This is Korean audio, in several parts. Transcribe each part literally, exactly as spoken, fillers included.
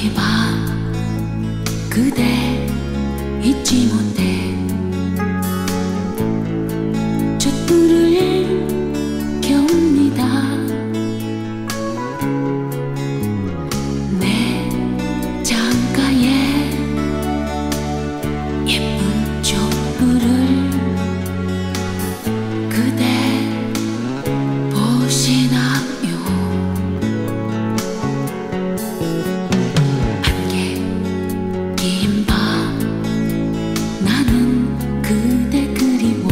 이 밤 그대 잊지 못해 촛불을 켭니다. 내 창가에 예쁜 촛불을 그대 보시나요? 안개 긴 밤 나는 그대 그리워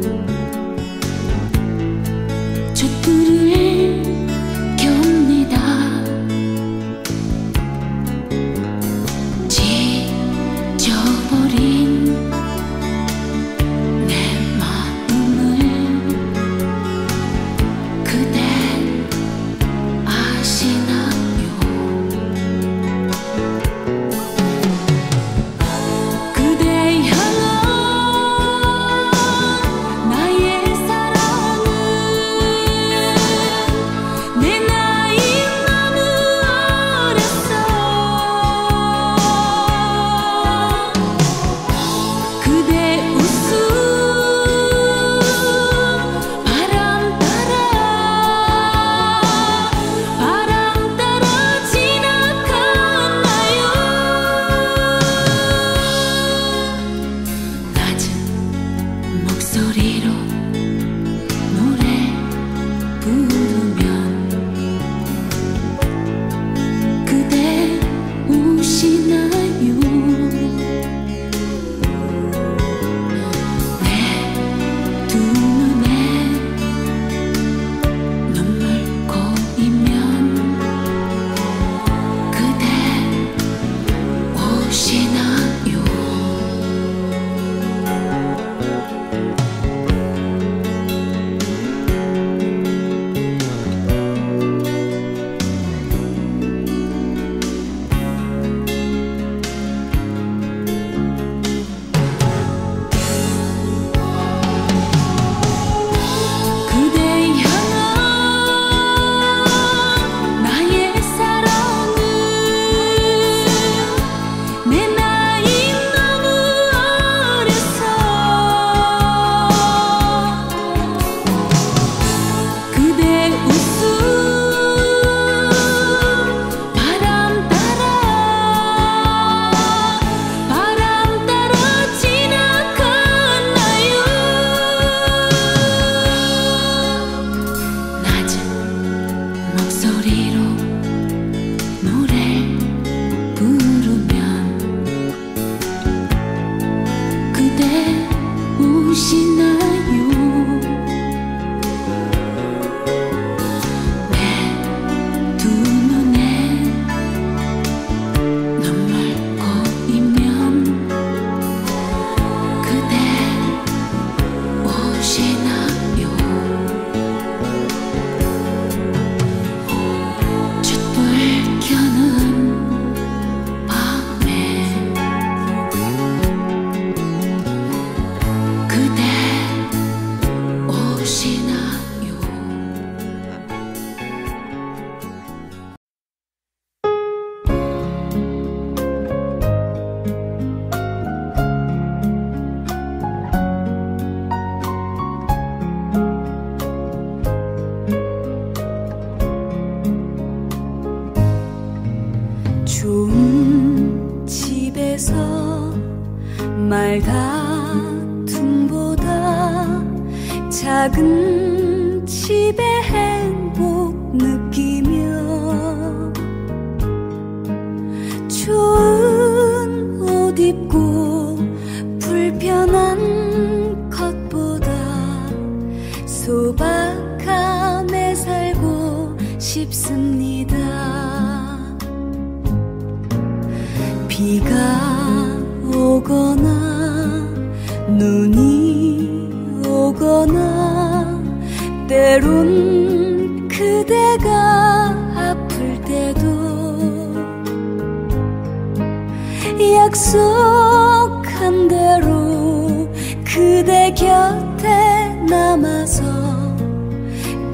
촛불을 켭니다. 지쳐버린 내 마음을 그대 아시나요? 그대 향한 나의 사랑은 내 나이 너무 어렸어. 그대 웃음 바람 따라 바람 따라 지나갔나요? 낮은 목소리로 노래 부르면 그대 우시나요? 내 두 눈에 눈물 고이면 그대 오시나요? 그대 향한 나의 사랑은 내 나이 너무 어렸어. 그대 웃음 바람 따라 바람 따라 지나갔나요? 낮은 목소리로 노래 부르면 그대 우시나요? 내 두 눈에 눈물 고이면 그대 오시나요? 촛불 켜는 밤에 그대 오시나요? 좋은 집에서 말 다툼보다 작은 집의 행복 느끼며 좋은 옷 입고 불편한 것보다 소박함에 살고 싶습니다. 비가 오거나 눈이 오거나 때론 그대가 아플 때도 약속한 대로 그대 곁에 남아서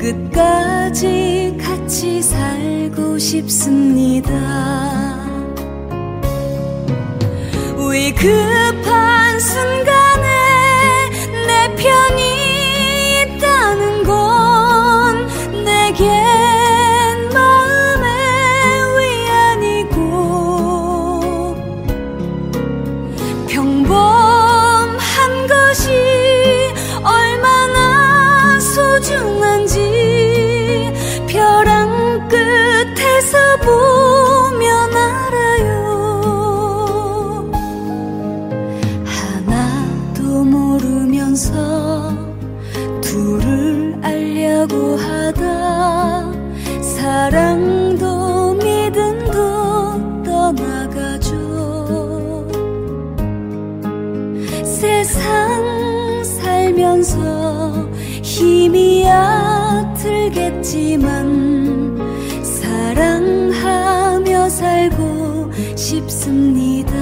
끝까지 같이 살고 싶습니다. 위급한 순간에 내 편이 있다는 건 내겐 마음의 위안이고 평범한 것이 얼마나 소중한지 벼랑 끝에서 보면 알아요. 모르면서 둘을 알려고 하다 사랑도 믿음도 떠나가죠. 세상 살면서 힘이야 들겠지만 사랑하며 살고 싶습니다.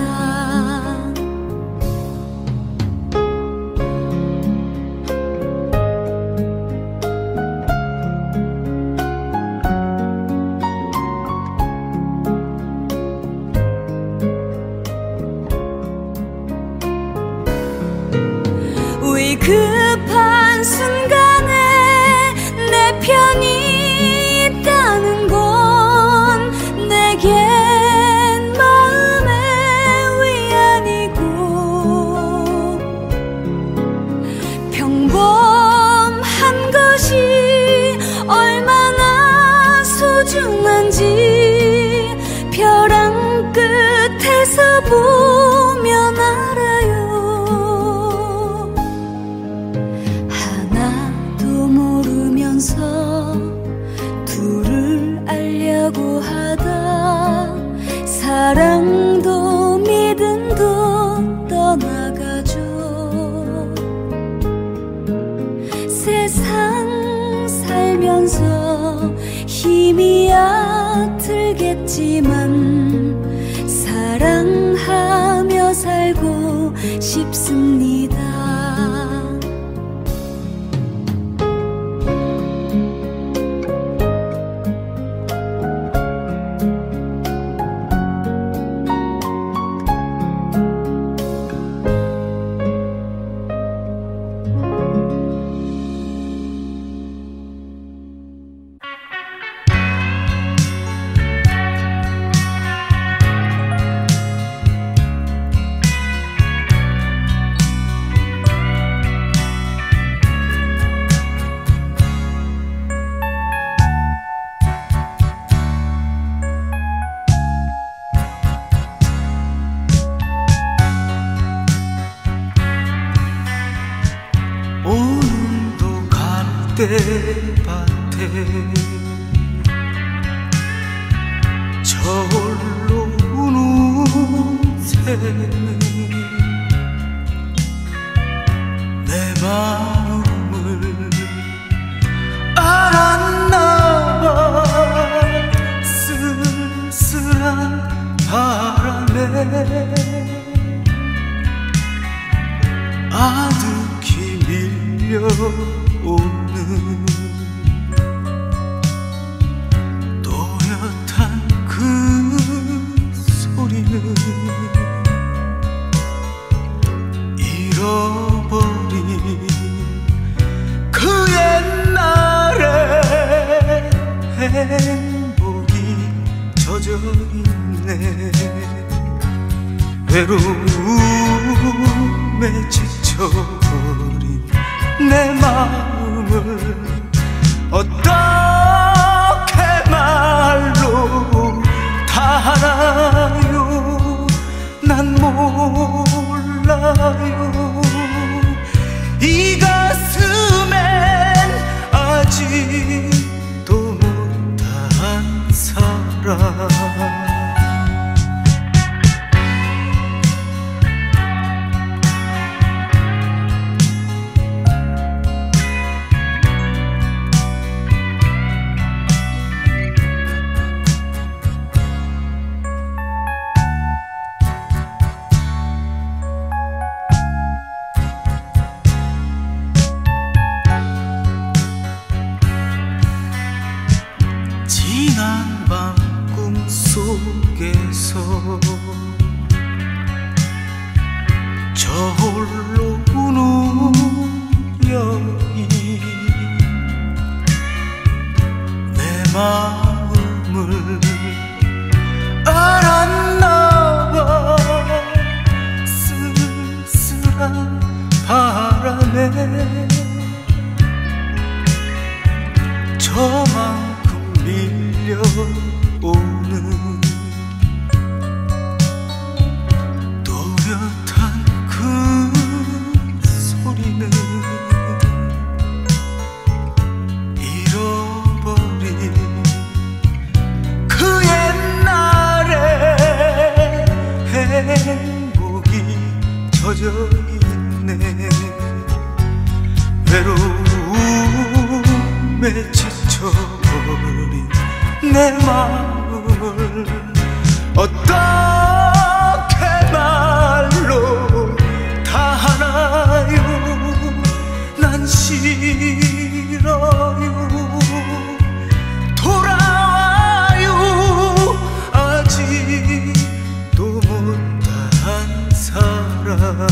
위급한 순간에 내 편이 있다는 건 내겐 마음의 위안이고 평범한 것이 얼마나 소중한지 벼랑 끝에서 보면 알아요. 둘을 알려고 하다 사랑도 믿음도 떠나가죠. 세상 살면서 힘이야 들겠지만 사랑하며 살고 싶습니다. 오늘도 갈대밭에 저홀로 우는 새는 내 마음을 알았나봐. 쓸쓸한 바람에 아득히 밀려오는 또렷한 그 소리는 잃어버린 그 옛날의 행복이 젖어있네. 외로움에 지쳐버린 내 마음을 어떻게 말로 다 알아요. 난 몰라요. 이 가슴엔 아직도 못한 사랑. 지난 밤 꿈속에서 저홀로 우는 여인 내 마음을 알았나봐. 쓸쓸한 바람에 저만큼 밀려오는 또렷한 그 소리는 잃어버린 그 옛날의 행복이 젖어있네. 외로움에 지쳐버린 내 마음을 어떻게 말로 다 하나요. 난 싫어요. 돌아와요. 아직도 못한 사랑.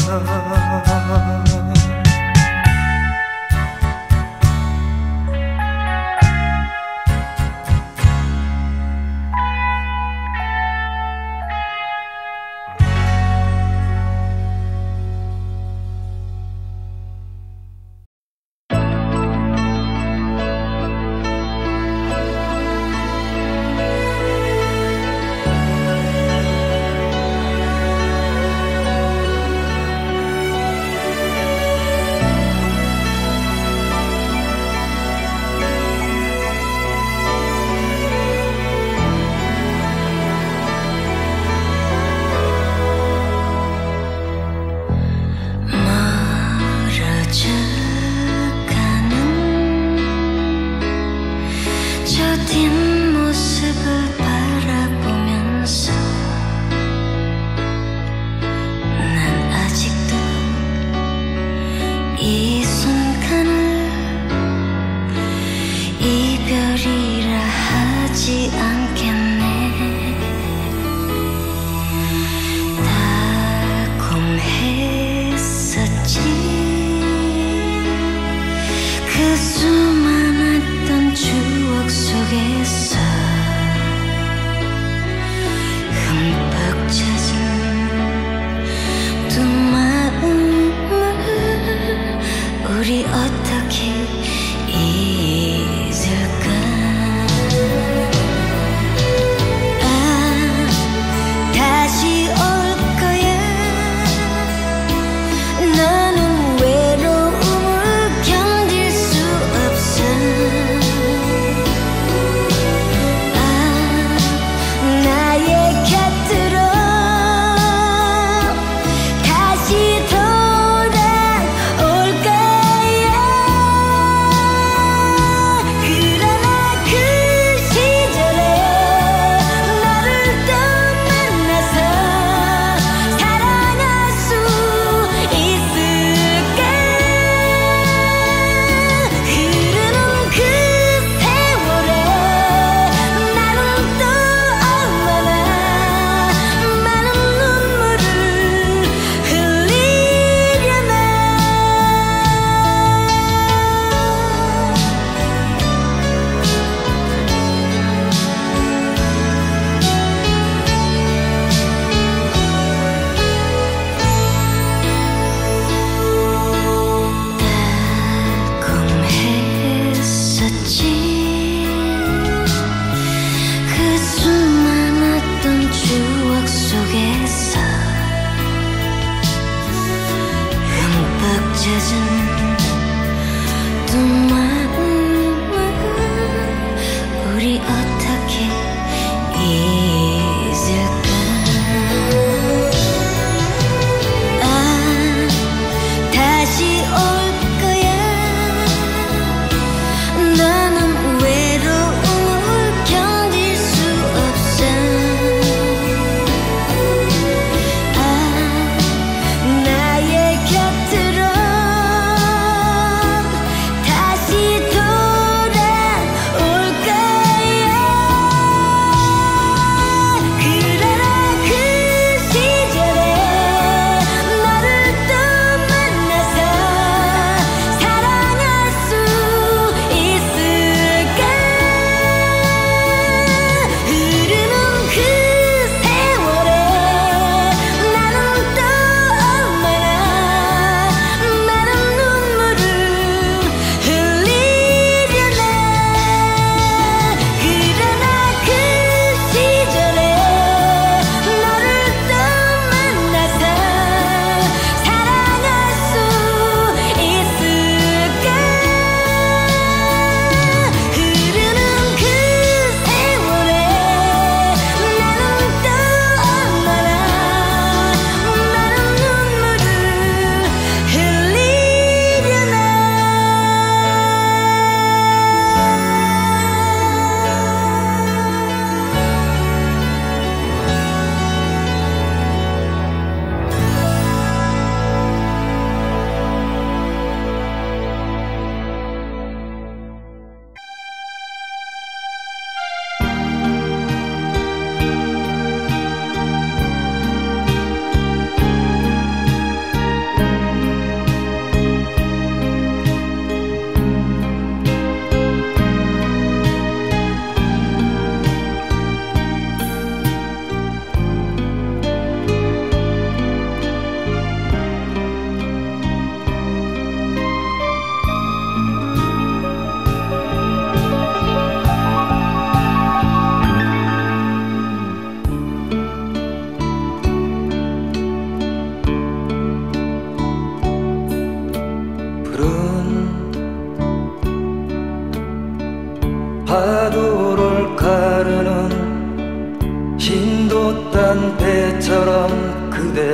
힘도 딴 배처럼 그대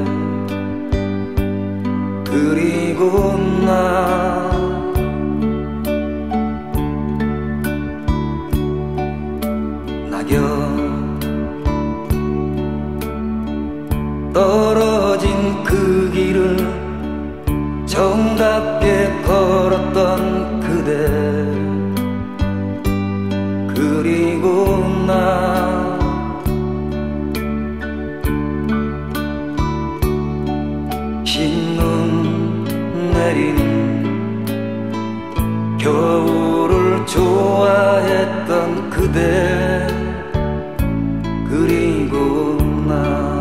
그리고 나 낙엽 떨어진 그 길을 정답게 걸었던 그대 그리고 나 흰눈 내린 겨울을 좋아했던 그대 그리고 나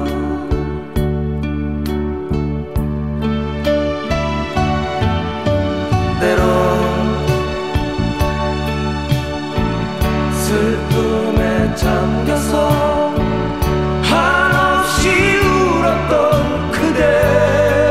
때론 슬픔에 잠겨서 한없이 울었던 그대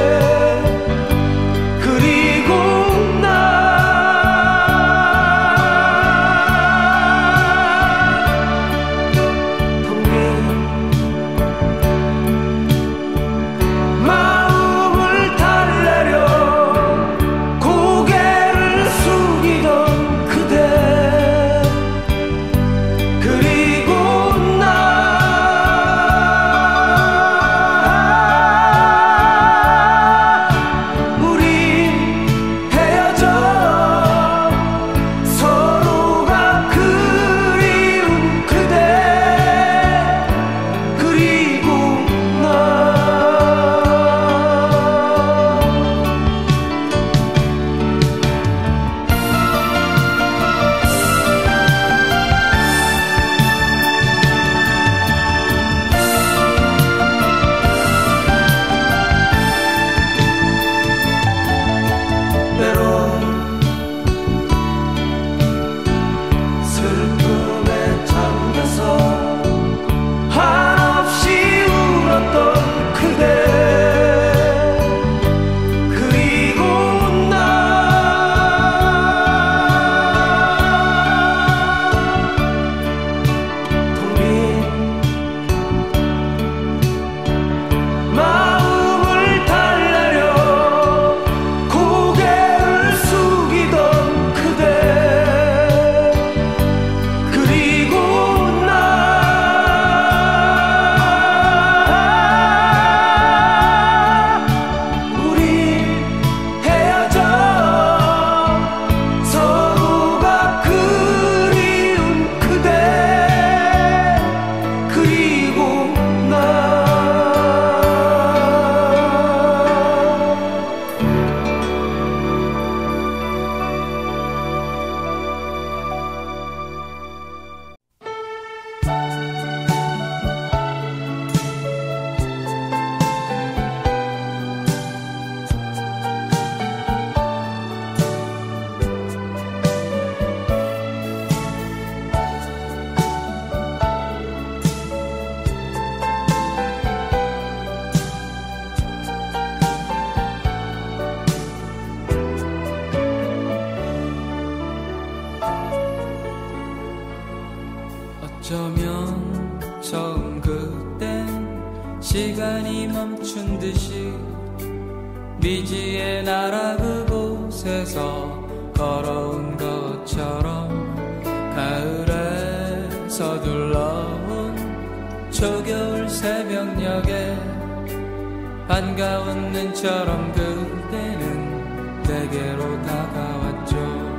어쩌면 처음 그땐 시간이 멈춘 듯이 미지의 나라 그곳에서 걸어온 것처럼 가을에 서둘러온 초겨울 새벽녘에 반가운 눈처럼 그대는 내게로 다가왔죠.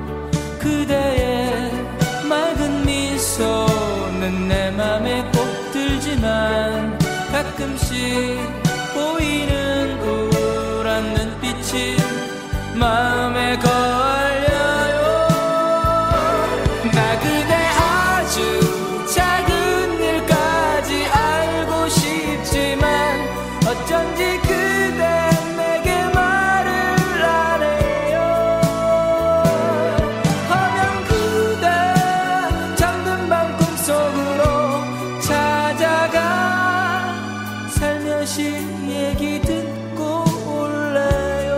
그대의 맑은 미소는 내 맘에 꼭 들지만 가끔씩 보이는 우울한 눈빛이 마음에 걸려요. 나 그대 아주 작은 일까지 알고 싶지만 어쩐지 그대 내게 말을 안 해요. 허면 그대 잠든 밤 꿈속으로 찾아가 살며시 얘기 듣고 올래요.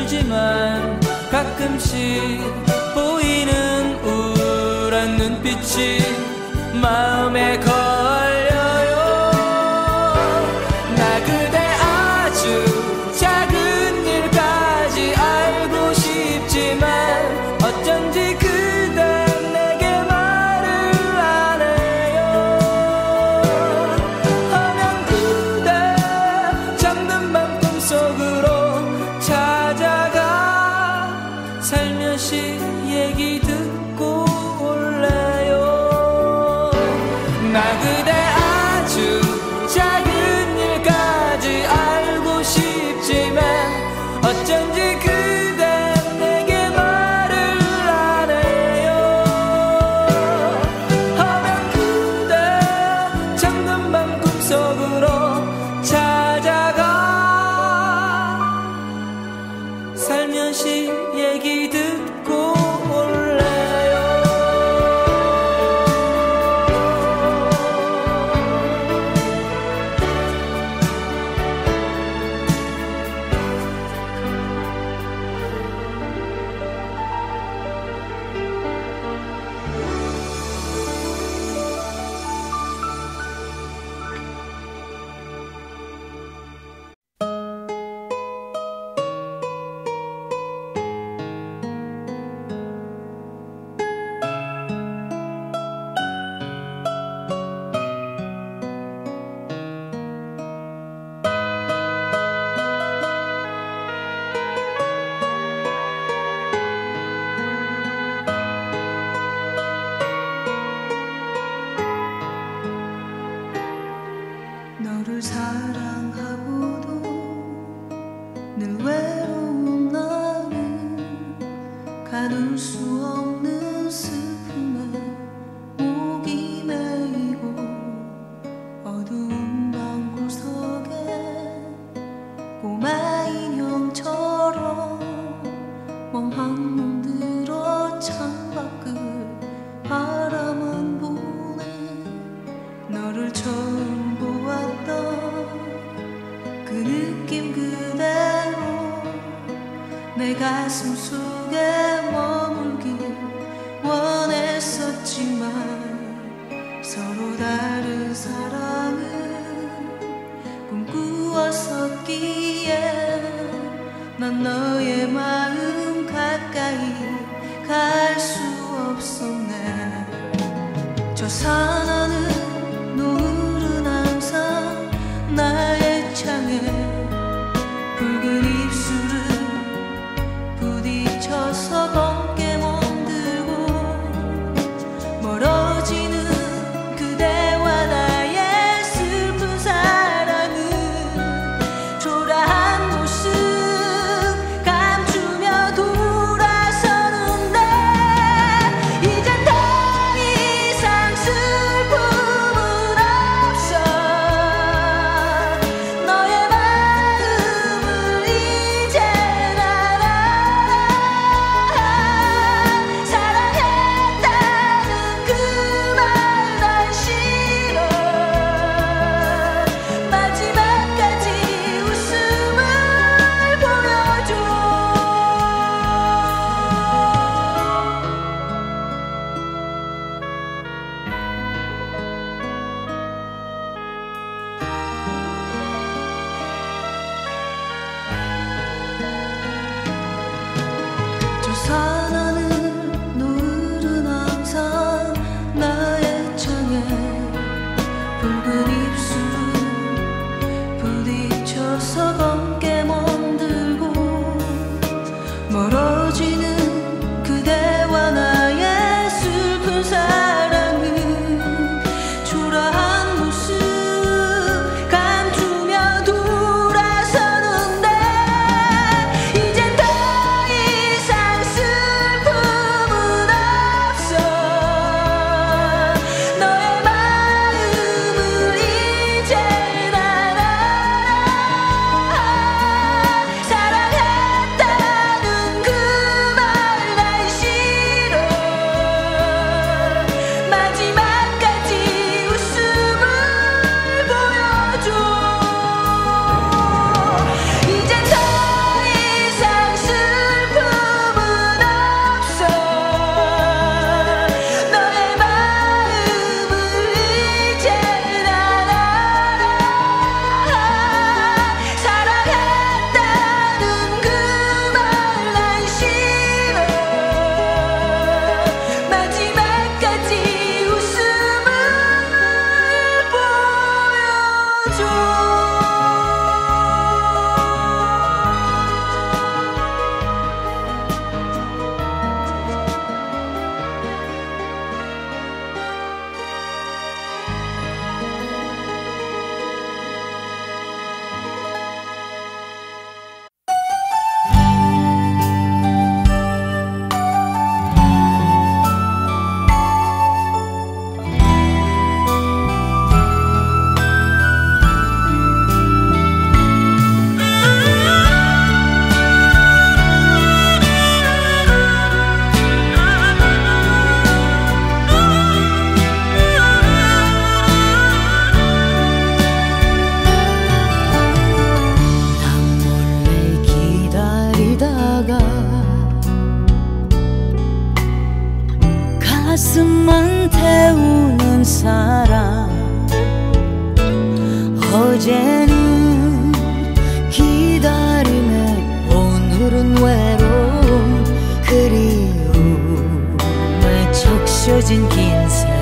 아니지만 가끔씩 보이는 우울한 눈빛이 마음에 걸려요. 나 그대 아주 작은 일까지 알고 싶지만 어쩐지 그대 내게 말을 안 해요. 하면 그대 잠든 밤 꿈속으로 찾아가 살며시 얘기 듣고 올래요. 나 그대 아주 작은 일까지 알고 싶지만 어쩐지 그대 내게 말을 안 해요. 하면 그대 잠든 밤 꿈속으로 찾아가 살며시 얘기 듣고 올래요. 너를 사랑하고도 늘 외로운 나는 가둘 수 없는 슬픔에 목이 메이고 어두운 방 구석에 꼬마 인형처럼 멍한 눈 들어 창밖을 바라만 보네. 너를 처음 그 느낌 그대로 내 가슴 속에 머물길 원했었지만 서로 다른 사랑을 꿈꾸었었기에 난 너의 마음 가까이 갈 수 없었네. 저 사나는 노을은 항상 나의 창에 붉은 입술을 부딪혀서 검게 멍들고 멀어지는 그대와 나의 슬픈 사랑은 초라한 모습 감추며 돌아서는데 이젠 더 이상 슬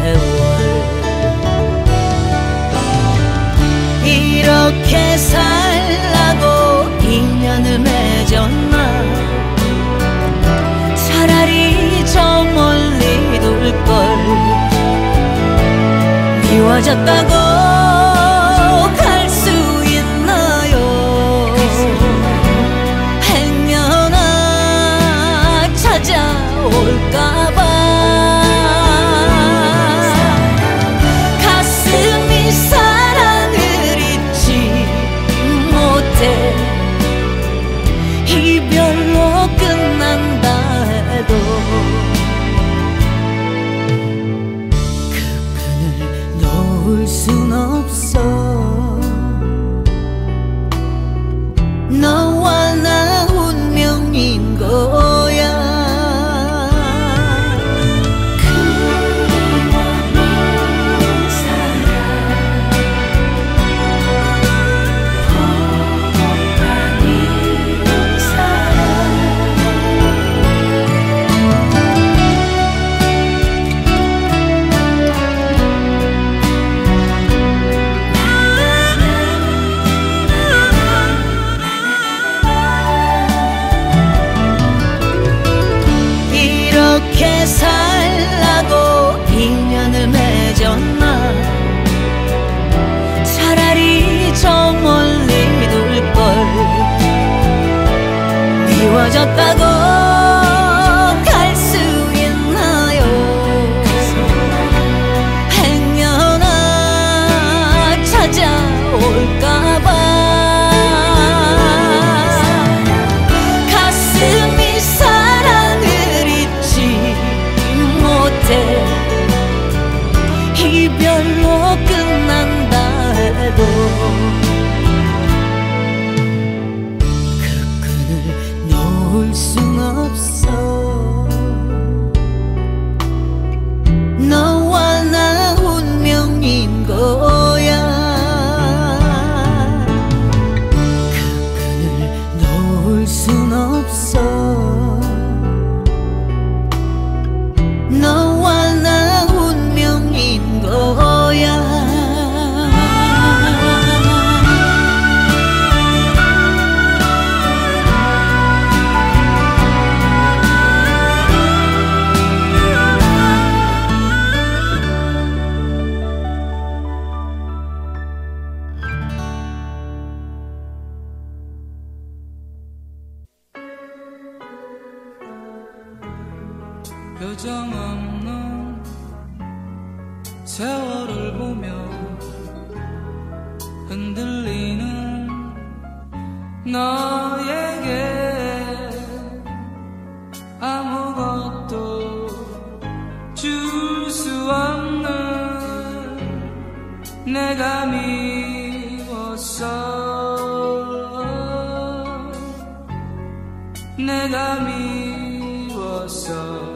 세월 이렇게 살라고 인연을 맺었나 차라리 저 멀리 둘걸 미워졌다고 갈 수 있나요 행여나 찾아올까봐 가슴이 사랑을 잊지 못해 이별로 끝난다 해도 그 끈을 놓을 순 없어 너와 나 운명인 거야 그리워하는 사람 호흡하는 사람 이렇게 살라고 인연을 맺었나 차라리 저 멀리 둘걸 미워졌다고 갈 수 있나요 행여나 찾아올까봐 가슴이 사랑을 잊지 못해 이별로 끝난다 해도 그 끈을 놓을 순 없어 너와 나 운명인 거야 그 끈을 놓을 순 없어 너와 나 운명인 거야 표정 없는 세월을 보며 흔들리는 너에게 아무것도 줄 수 없는 내가 미웠어 내가 미웠어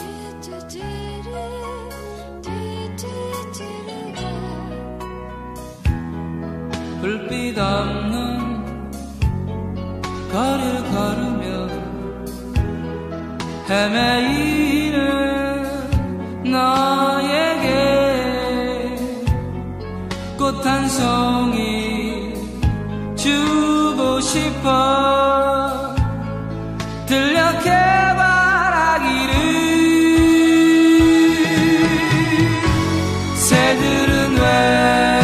불빛 없는 거리를 걸으며 헤매이는 너에게 꽃 한 송이 주고 싶어 들녘에 바라기를 새들은 왜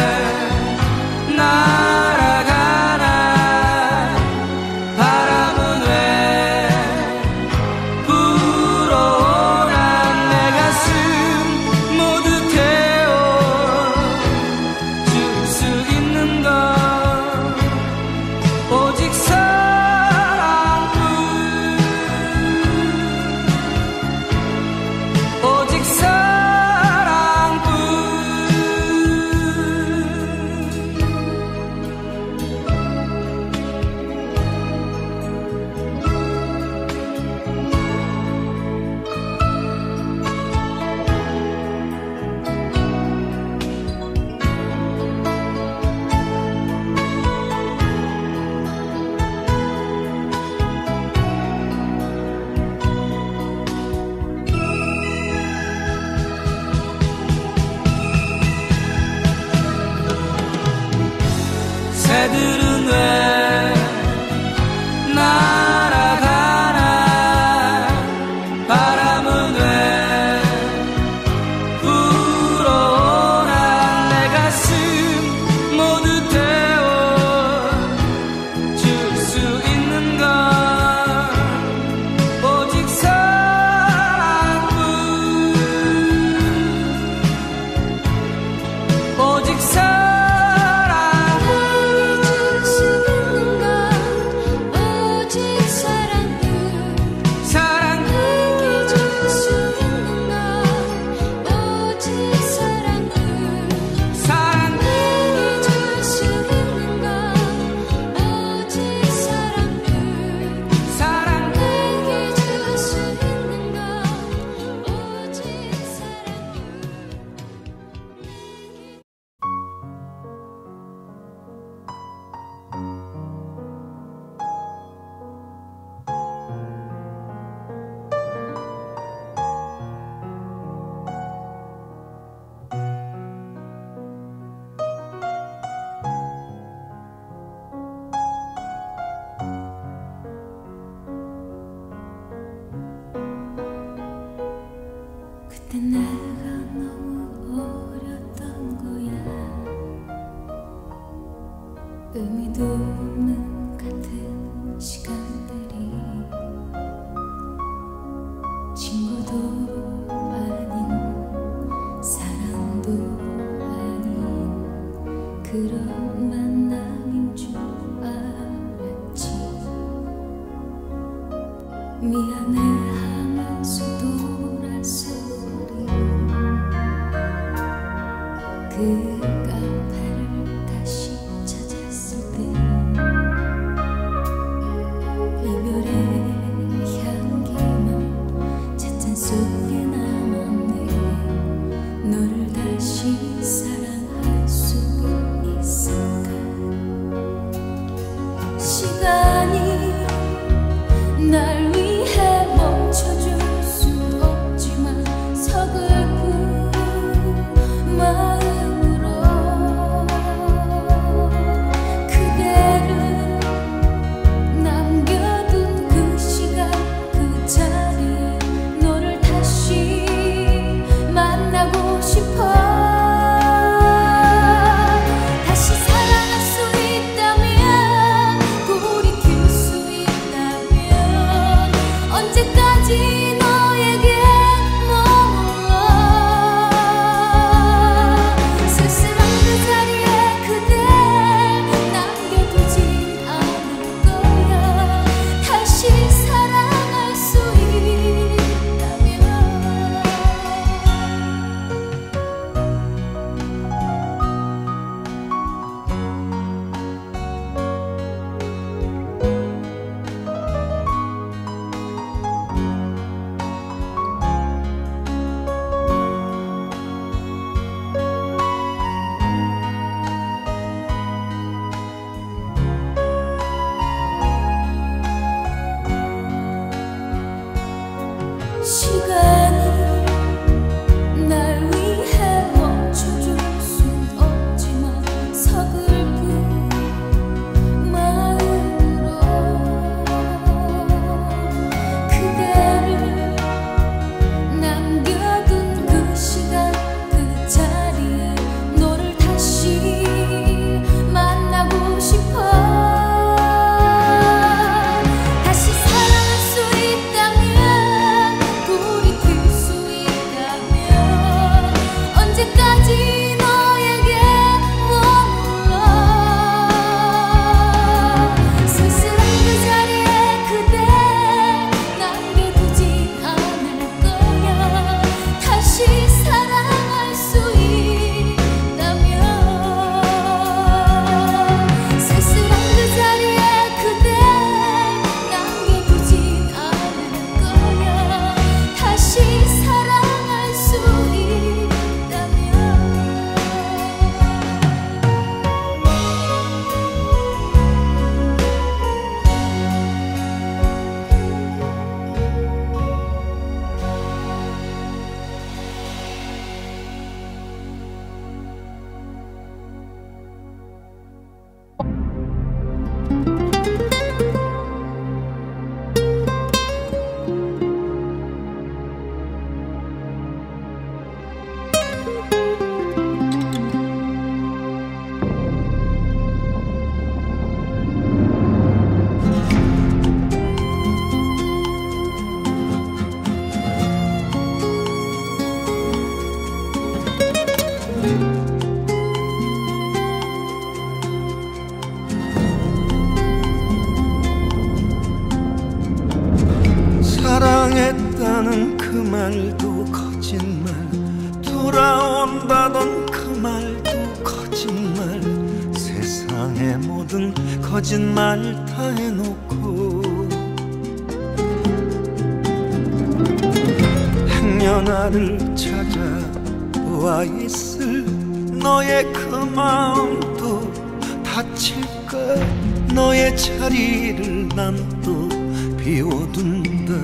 날아가나 바람은 왜 불어오나 내 가슴 모두 태워줄 수 있는 건 오직 사랑뿐 그런 만남인 줄 알았지. 미안해 하면서 돌아서리 그 카페를 다시 찾았을 때 이별의 향기만 찻잔 속에 남았네. 너를 다시 사랑할 수 있을까? 시간이 날 위해 멈춰줄 순 없지만 서글픈 마음으로 그대를 남겨둔 그 시간 그 자리에 너를 다시 만나고 싶어. 다시 사랑할 수 있다면 돌이킬 수 있다면 언제까지 너에게 머물러 쓸쓸한 그 자리에 그댈 남겨두진 않을 거야. 다시 사랑할 수 있다면 시간이 날 위해 멈춰줄 순 없지만 서글픈 마음으로 그대를 남겨둔 그 시간 그 자리에 너를 다시 만나고 싶어. 다시 사랑할 수 있다면 돌이킬 수 있다면 언제까지 너에게 머물러 쓸쓸한 그 자리에 그댈 남겨두진 않을 거야. 다시 사랑할 수 있다면 쓸쓸한 그 자리에 그댈 남겨두진 않을 거야. 다시 사랑할 수 있다면 사랑했다는 그 말도 거짓말, 돌아온다던 그 말도 거짓말, 세상의 모든 거짓말 다 해놓고 행여나를 찾아와 있을 너의 그 마음도 다칠까. 너의 자리를 난 또 비워둔다.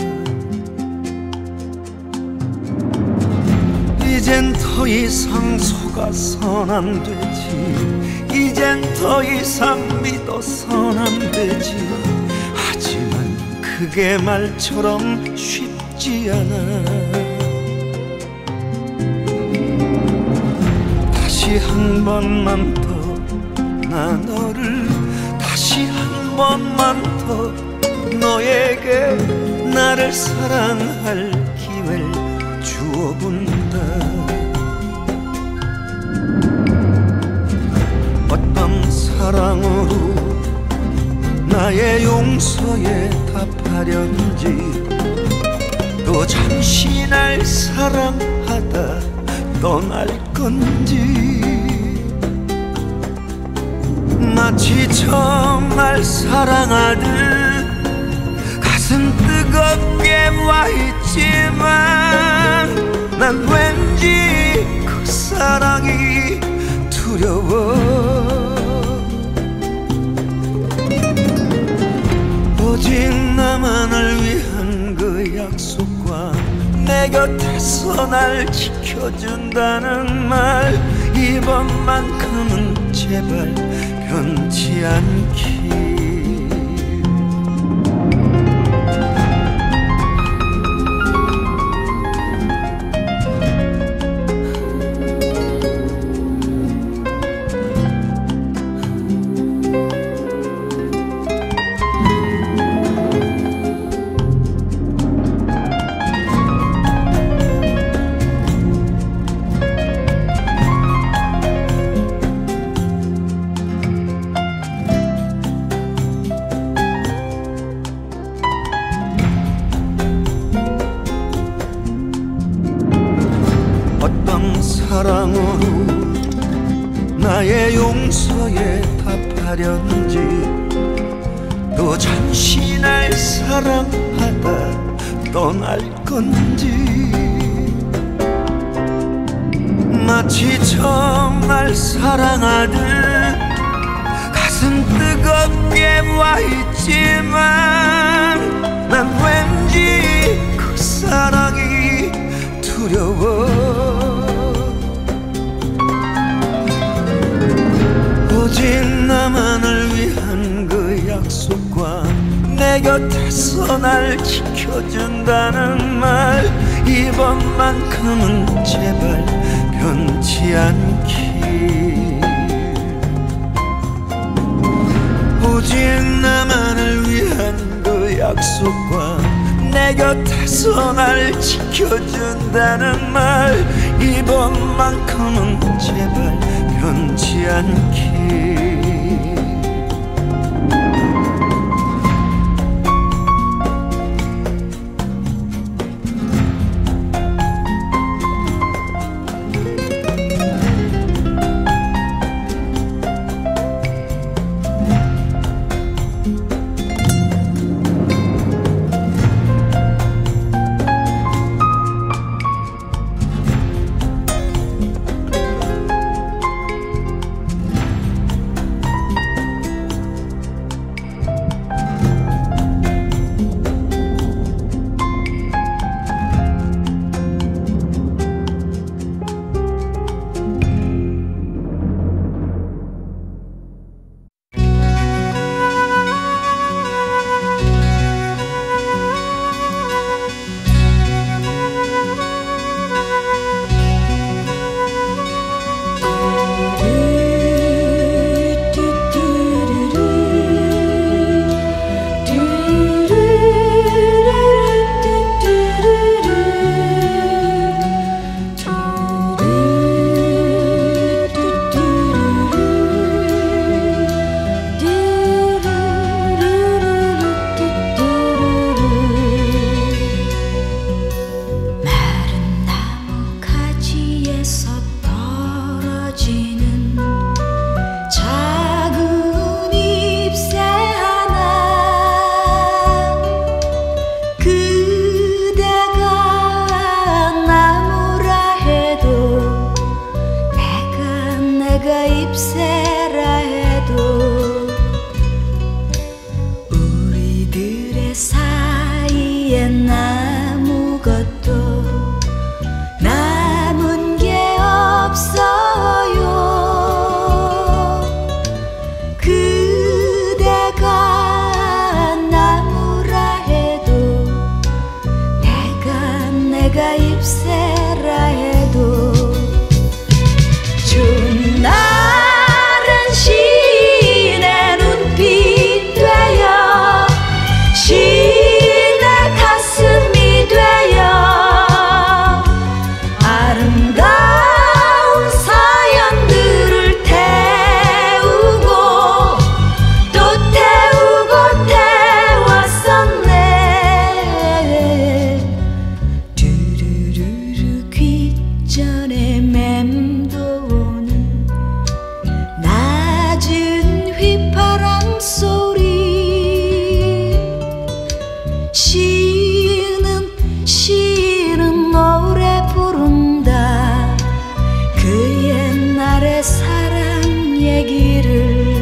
이젠 더 이상 속아선 안 되지. 이젠 더 이상 믿어선 안 되지. 하지만 그게 말처럼 쉽지 않아. 다시 한 번만 더 나 너를 다시 한 번만 더 너에게 나를 사랑할 기회를 주어본다. 용서에 답하련지 또 잠시 날 사랑하다 떠날 건지 마치 처음 날 사랑하듯 가슴 뜨겁게 와 있지만 난 왠지 그 사랑이 두려워 오직 나만을 위한 그 약속과 내 곁에서 날 지켜준다는 말 이번만큼은 제발 변치 않기 사랑으로 나의 용서에 답하련지 또 잠시 날 사랑하다 떠날 건지 마치 처음 날 사랑하듯 가슴 뜨겁게 와 있지만 난 왠지 그 사랑이 두려워 오직 나만을 위한 그 약속과 내 곁에서 날 지켜준다는 말 이번만큼은 제발 변치 않기 오직 나만을 위한 그 약속과 내 곁에서 날 지켜준다는 말 이번만큼은 제발 변치 않기 입새라 해도 좋은 날 얘기를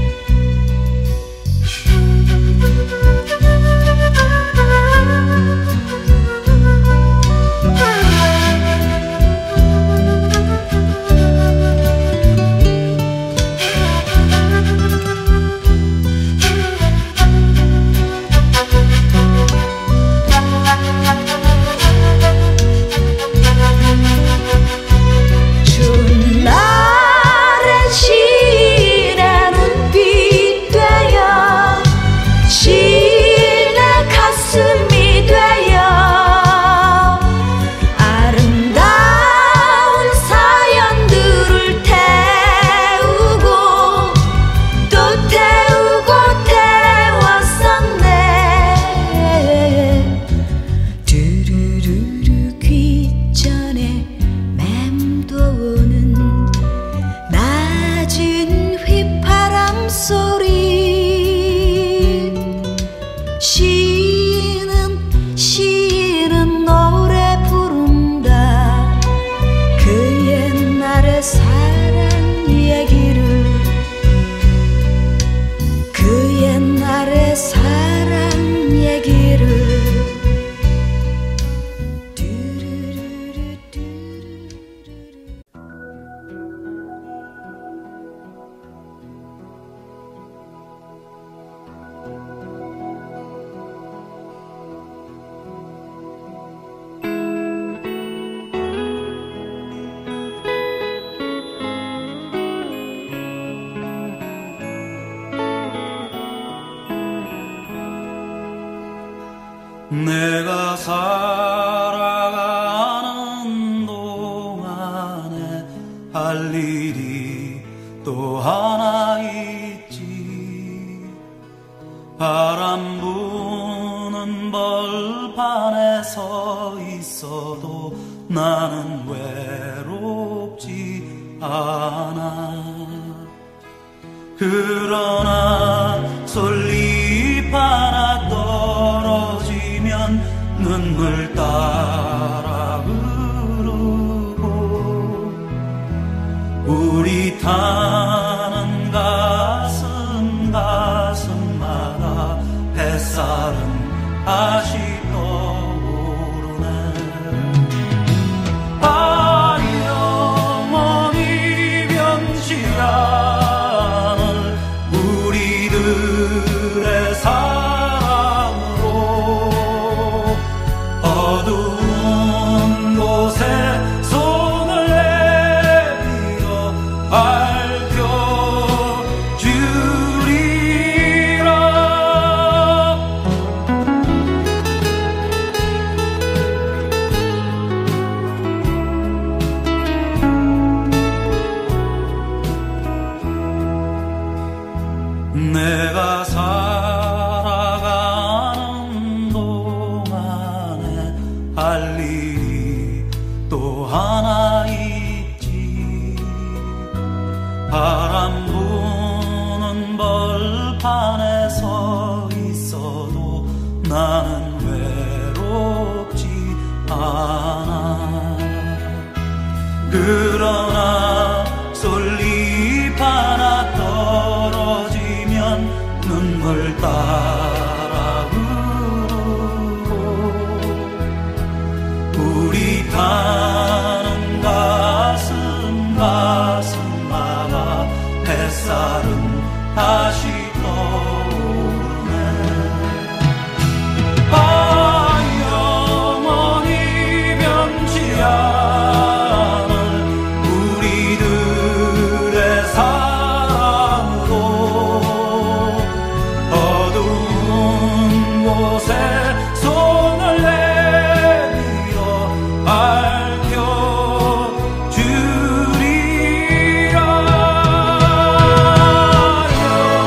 내가 살아가는 동안에 할 일이 또 하나 있지. 바람 부는 벌판에 서 있어도 나는 외롭지 않아. 그러나 솔잎 하나 떨어지면 눈물 따라 흐르고 우리 타는 가슴 가슴마다 햇살은 다시 떠오르네. 아, 영원히 변치 않을 우리들의 사랑으로 어두운 곳에 손을 내밀어 밝혀주리라. 내가 살아가는 동안에 할 일이 또 하나 있지. 바람 부는 벌판에 서 있어도 나는 외롭지 않아. 그러나 솔잎 하나 떨어지면 눈물 따라 흐르고 우리 타는 가슴 가슴마다 햇살은 다시 떠오르네. 아, 영원히 변치 않을 우리들의 사랑으로 어두운 곳에 손을 내밀어 밝혀주리라.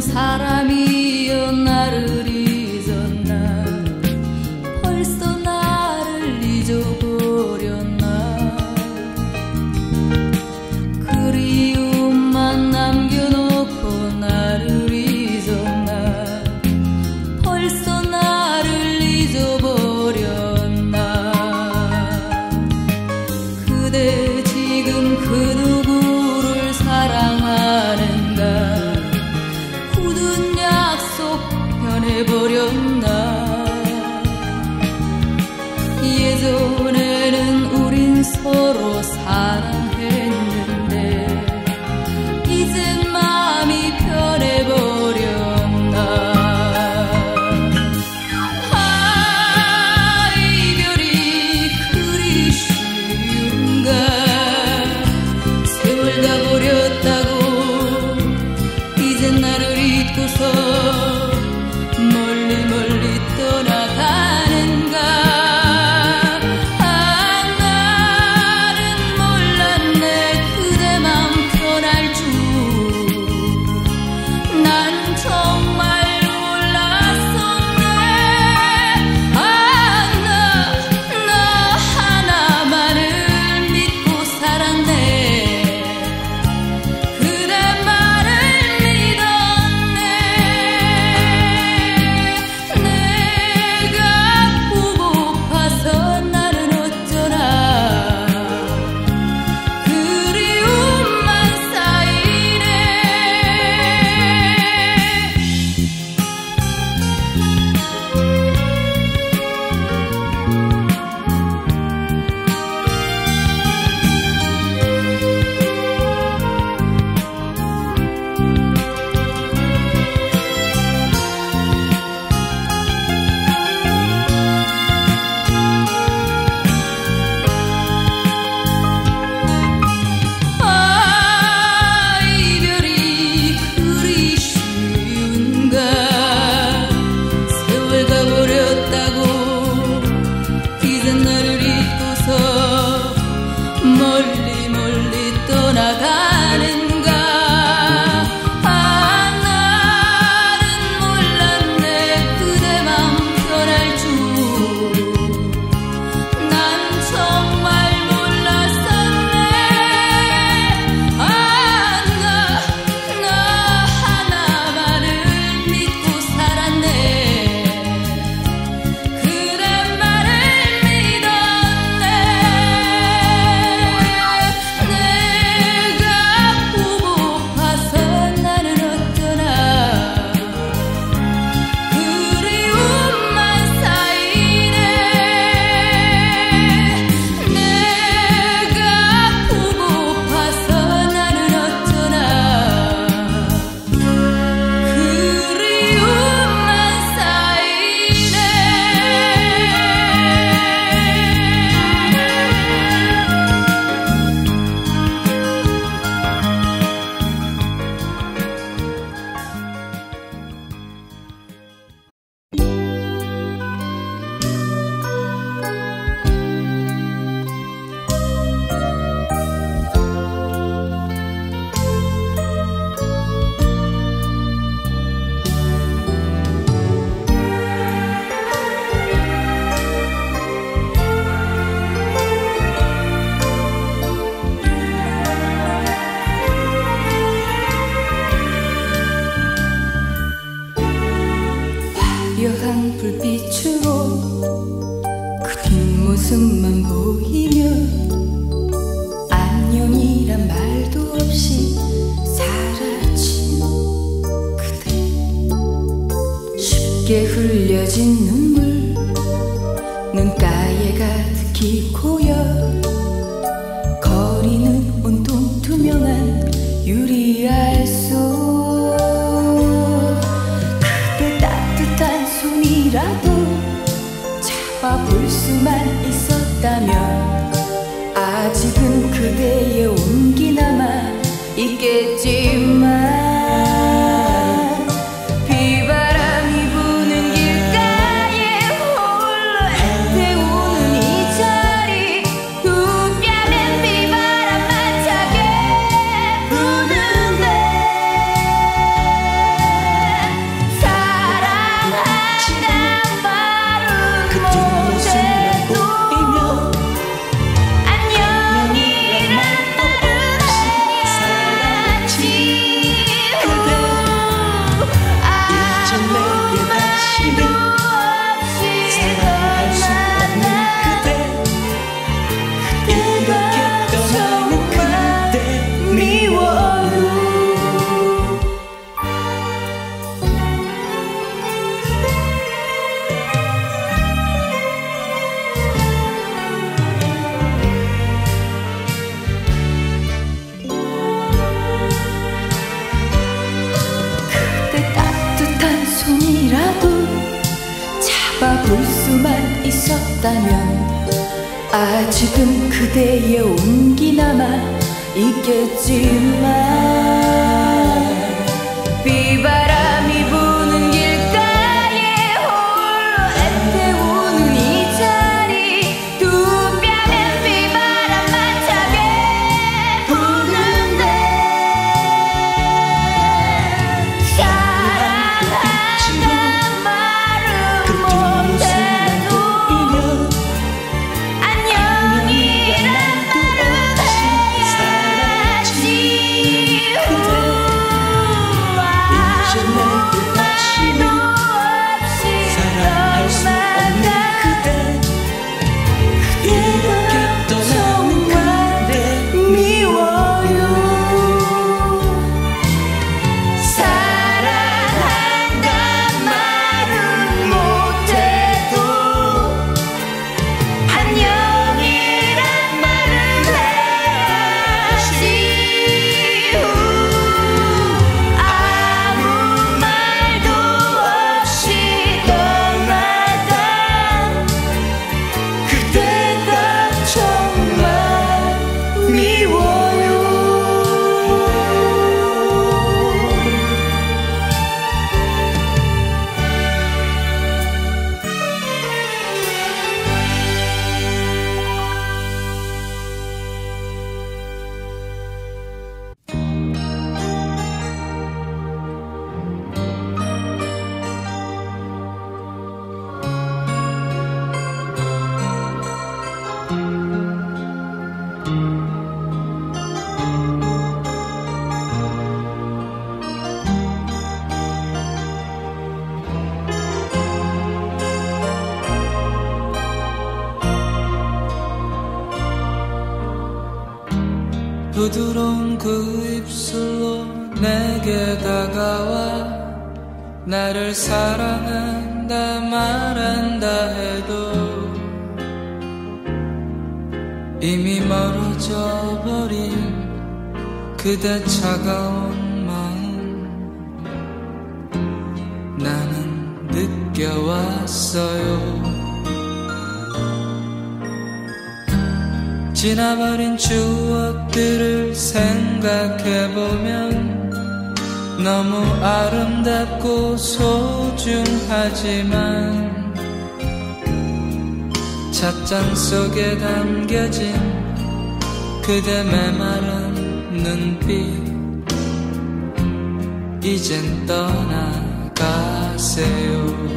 사람이여 나를 잊었나 벌써 나를 잊어버렸나 그리움만 남겨놓고 나를 잊었나 벌써 나를 잊어버렸나 그대 지금 그 누구를 사랑하는가 굳은 약속 변해버렸나 예전에는 우린 서로 사랑했는데 이젠 마음이 변해버렸나 아 이별이 그리 쉬운가 세월 가버렸다고 이젠 나를 잊고서 멀리 멀리 떠나가는가 아 나는 몰랐네 그대 맘 편할 줄 난 정말 몰랐었네 아 나 나 하나만을 믿고 살았네 그대 말을 믿었네 내가 보고파서 나는 어쩌나 그리움만 쌓이네 아 이별이 그리 쉬운가 세월 가버렸다고 이젠 나를 잊고서 멀리 멀리 떠나가는가 아 나는 몰랐네 그대 맘 편할 줄 난 정말 몰랐었네 아 나 나 하나만을 믿고 살았네 그대 말을 믿었네 내가 보고파서 나는 어쩌나 그리움만 쌓이네 내가 보고파서 나는 어쩌나 그리움만 쌓이네 화려한 불빛으로 그 뒷모습만 보이면 안녕이란 말도 없이 사라진 그대 쉽게 흘려진 눈물 눈가에 가득히 고여 거리는 온통 투명한 유리알 속 그대 따뜻한 손이라도 잡아볼 수만 있었다면 아직은 그대의 온기 남아 있겠지만 비바람이 부는 길가에 홀로 애태우는 이 자리 두 뺨엔 비바람만 차게 부는데 바라볼 수만 있었다면 아직은 그대의 온기 남아 있겠지만 비바람이 부는 길가에 홀로 애태우는 이 자리 두 뺨엔 비바람만 차게 부는데 사랑한단 말은 못해도 안녕이란 말은 해야지 아무 말도 없이 떠나다 그대가 정말 미워요 사랑한단 말은 못해도 안녕이란 말은 해야지 아무 말도 없이 떠나다 그대가 정말 미워요 부드러운 그 입술로 내게 다가와 나를 사랑한다 말한다 해도 이미 멀어져 버린 그대 차가운 마음 나는 느껴왔어요 지나버린 추억들을 생각해보면 너무 아름답고 소중하지만 찻잔 속에 담겨진 그대 메마른 눈빛 이젠 떠나가세요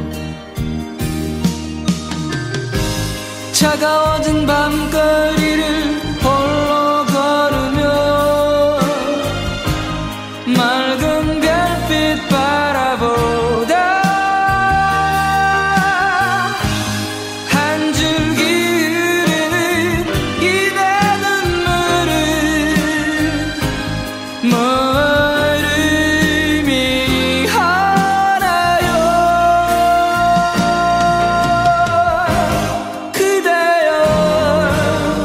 차가워진 밤거리를 홀로 걸으며 맑은 별빛 바라보다 한 줄기 흐르는 이내 눈물은 뭘 의미하나요 그대여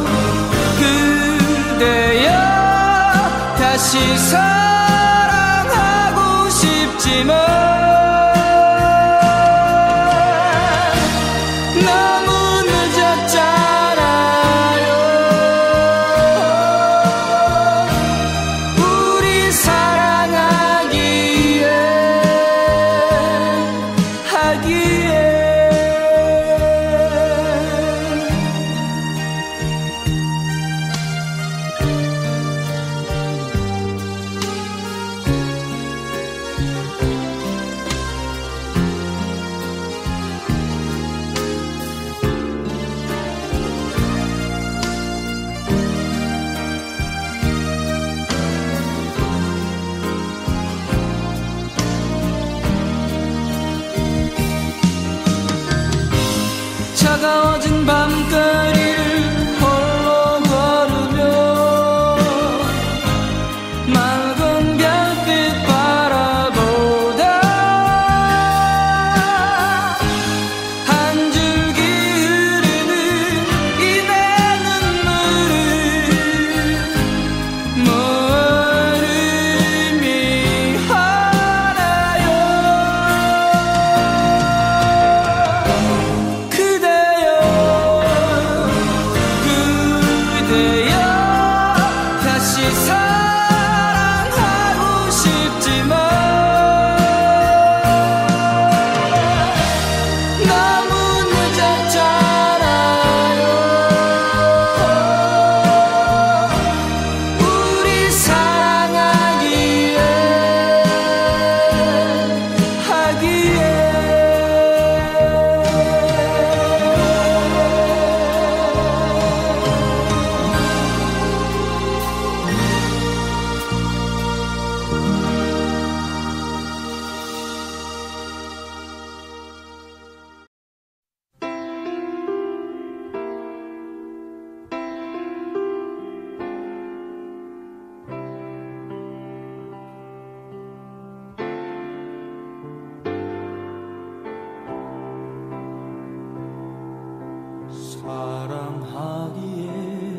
사랑하기에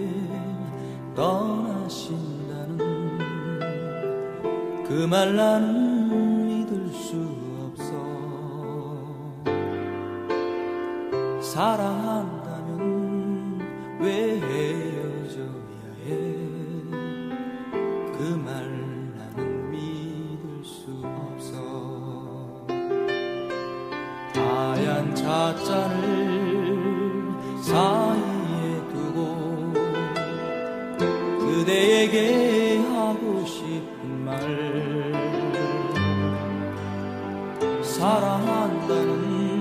떠나신다는 그 말 나는 믿을 수 없어. 사랑한다면 왜 헤어져야 해. 그 말 나는 믿을 수 없어. 하얀 찻잔을 사이에 두고 그대에게 하고 싶은 말, 사랑한다는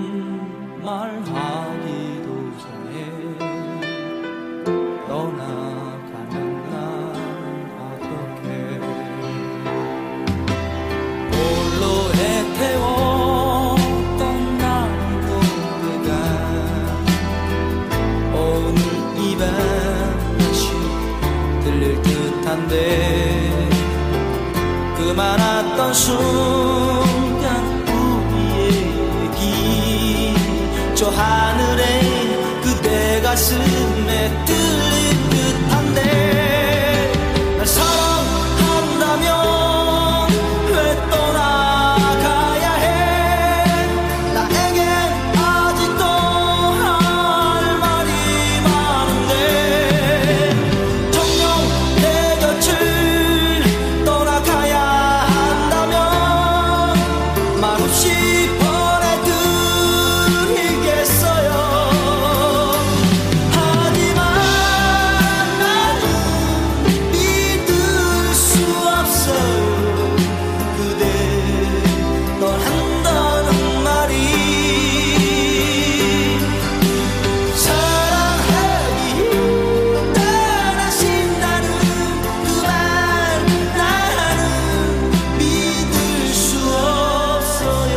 말하기도 전에 떠나가면 난 어떡해. 홀로 해태웠던 나의 노래가 오늘 이 밤 다시 들릴 듯한데, 그 많았던 순간 우리의 얘기 저 하늘에 그대 가슴에 들릴 듯한데, 날 사랑한다면 왜 떠나가야 해. 나에겐 아직도 할 말이 많은데 정녕 내 곁을 떠나가야 한다면 말없이 보내드리겠어요. 하지만 나는 믿을 수 없어요. 그대 떠난다는 말이. 사랑하기 떠나신다는 그 말 나는 믿을 수 없어요.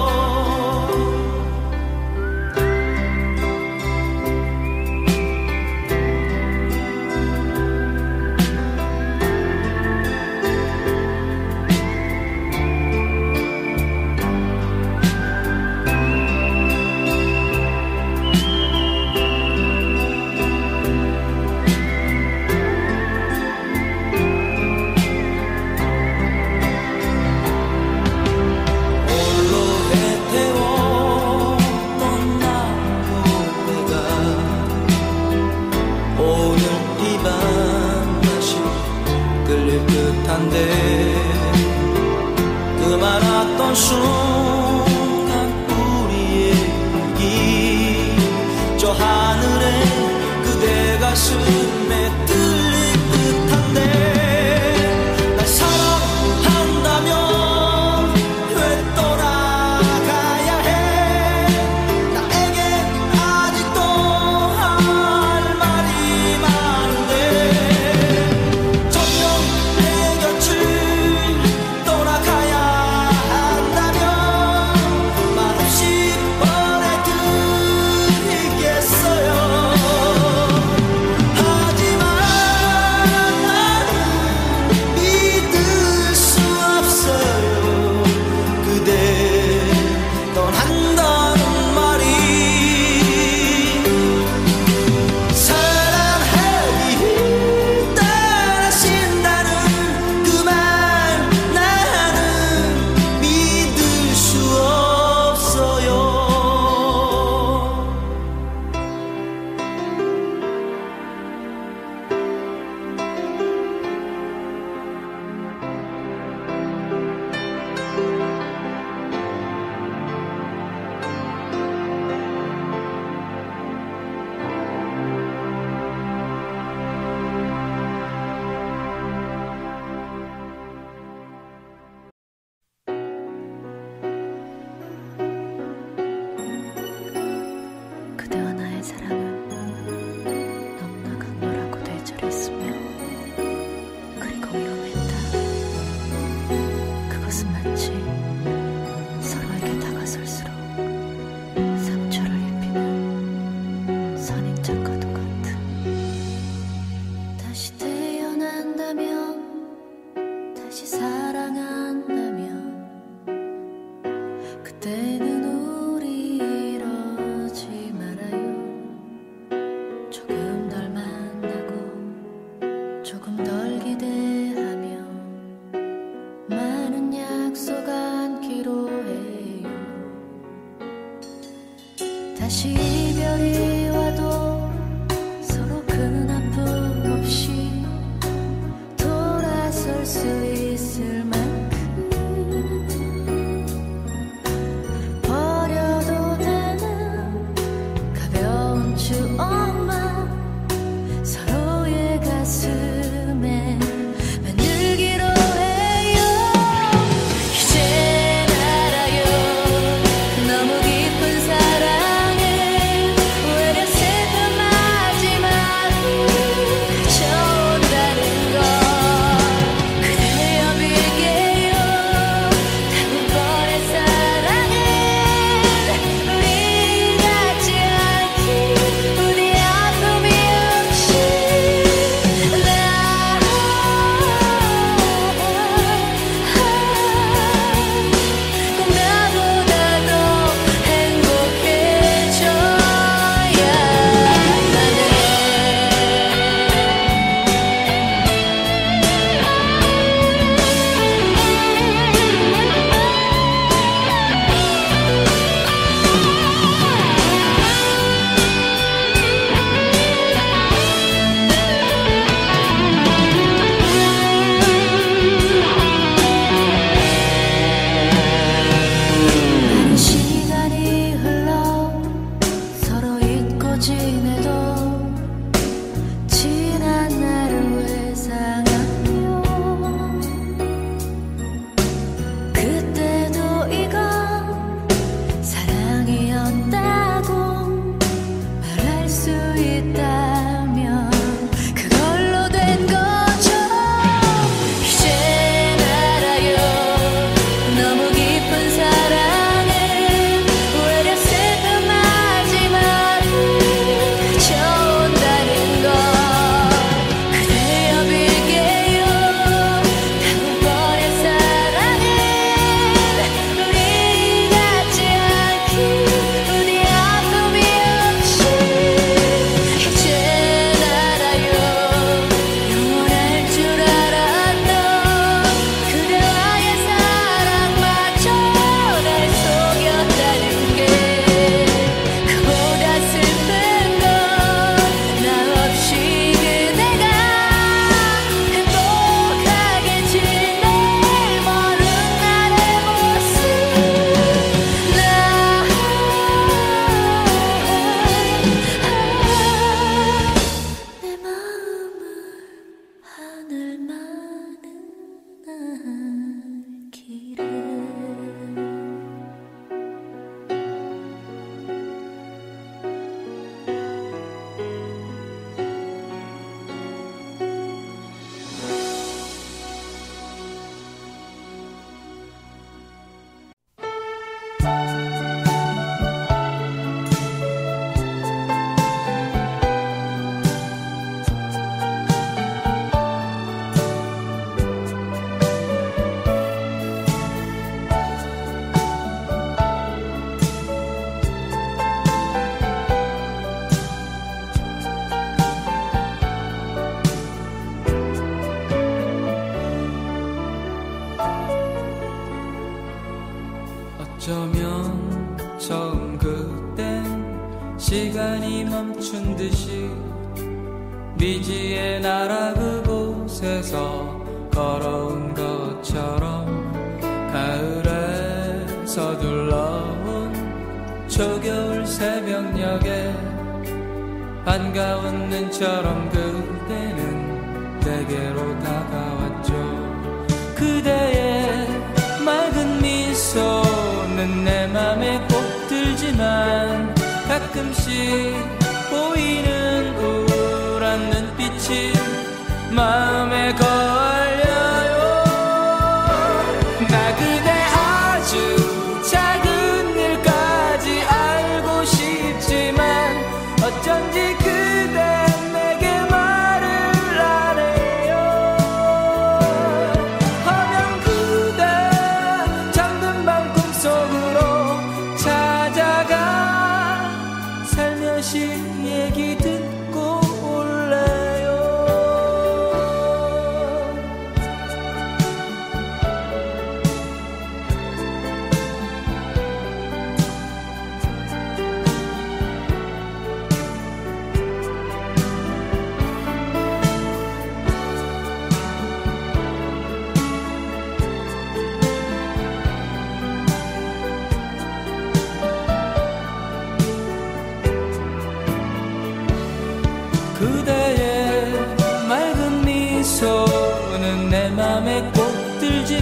홀로 해태웠던 나의 노래가 오늘 이 밤 다시 들릴 듯한데, 그 많았던 순간 우리의 얘기 저 하늘에 그대 가슴에 들릴 듯한데, 날 사랑한다면 왜 떠나가야 해. 나에겐 아직도 할 말이 많은데 정녕 내 곁을 떠나가야 한다면 말없이 보내드리겠어요. 하지만 나는 믿을 수 없어요. 그대 떠난다는 말이. 사랑하기 떠나신다는 그 말 나는 믿을 수 없어요. 그대와 나의 사랑은 너무나 강렬하고 내절했으며 그리고 위험했다. 그것은 마치 서로에게 다가설수록 상처를 입히는 선인장과도 같은. 다시 태어난다면, 다시 사랑한다면 그때는 우리 이러지 말아요. 다시 이별이 와도 서로 큰 아픔 없이 돌아설 수 있을 만큼 버려도 되는 가벼운 추억만 서로의 가슴에 만들기로 해요. 이제 알아요. 너무 깊은 사랑에 외려 슬픈 마지막을 그쳐온다는 걸 그대여 빌게요. 다음번의 사랑은 우리 같지 않기 부디 아픔이 없이 꼭 나보다 더 행복해져야 많은 시간이 흘러 서로 잊고 지내도 지난 날을 회상하며 그때도 이건 사랑이었다고 말할 수 있다면 그걸로 된 거죠. 이제 알아요. 너무 깊은 사랑에 외려 슬픈 마지막을 그쳐온다는 걸 그대여 빌게요. 다음번의 사랑은 우리 같지 않기 부디 아픔이 없이 이제 알아요. 영원할 줄 알았던 그대와의 사랑마저 날 속였다는 게 그보다 슬픈 건 나 없이 그대가 행복하게 지낼 먼 훗날의 모습 내 마음을 하늘만은 알기를. 어쩌면 처음 그땐 시간이 멈춘 듯이 미지의 나라 그곳에서 걸어온 것처럼 가을에 서둘러온 초겨울 새벽녘에 반가운 눈처럼 그대는 내게로 다가왔죠. 그대의 맑은 미소는 내 맘에 꼭 들지만 가끔씩 보이는 우울한 눈빛이 마음에 걸려요. 나 그대 아주 작은 일까지 알고 싶지만 어쩐지 그대 내게 말을 안 해요. 하면 그대 잠든 밤 꿈속으로 찾아가 살며시 얘기 듣고 올래요.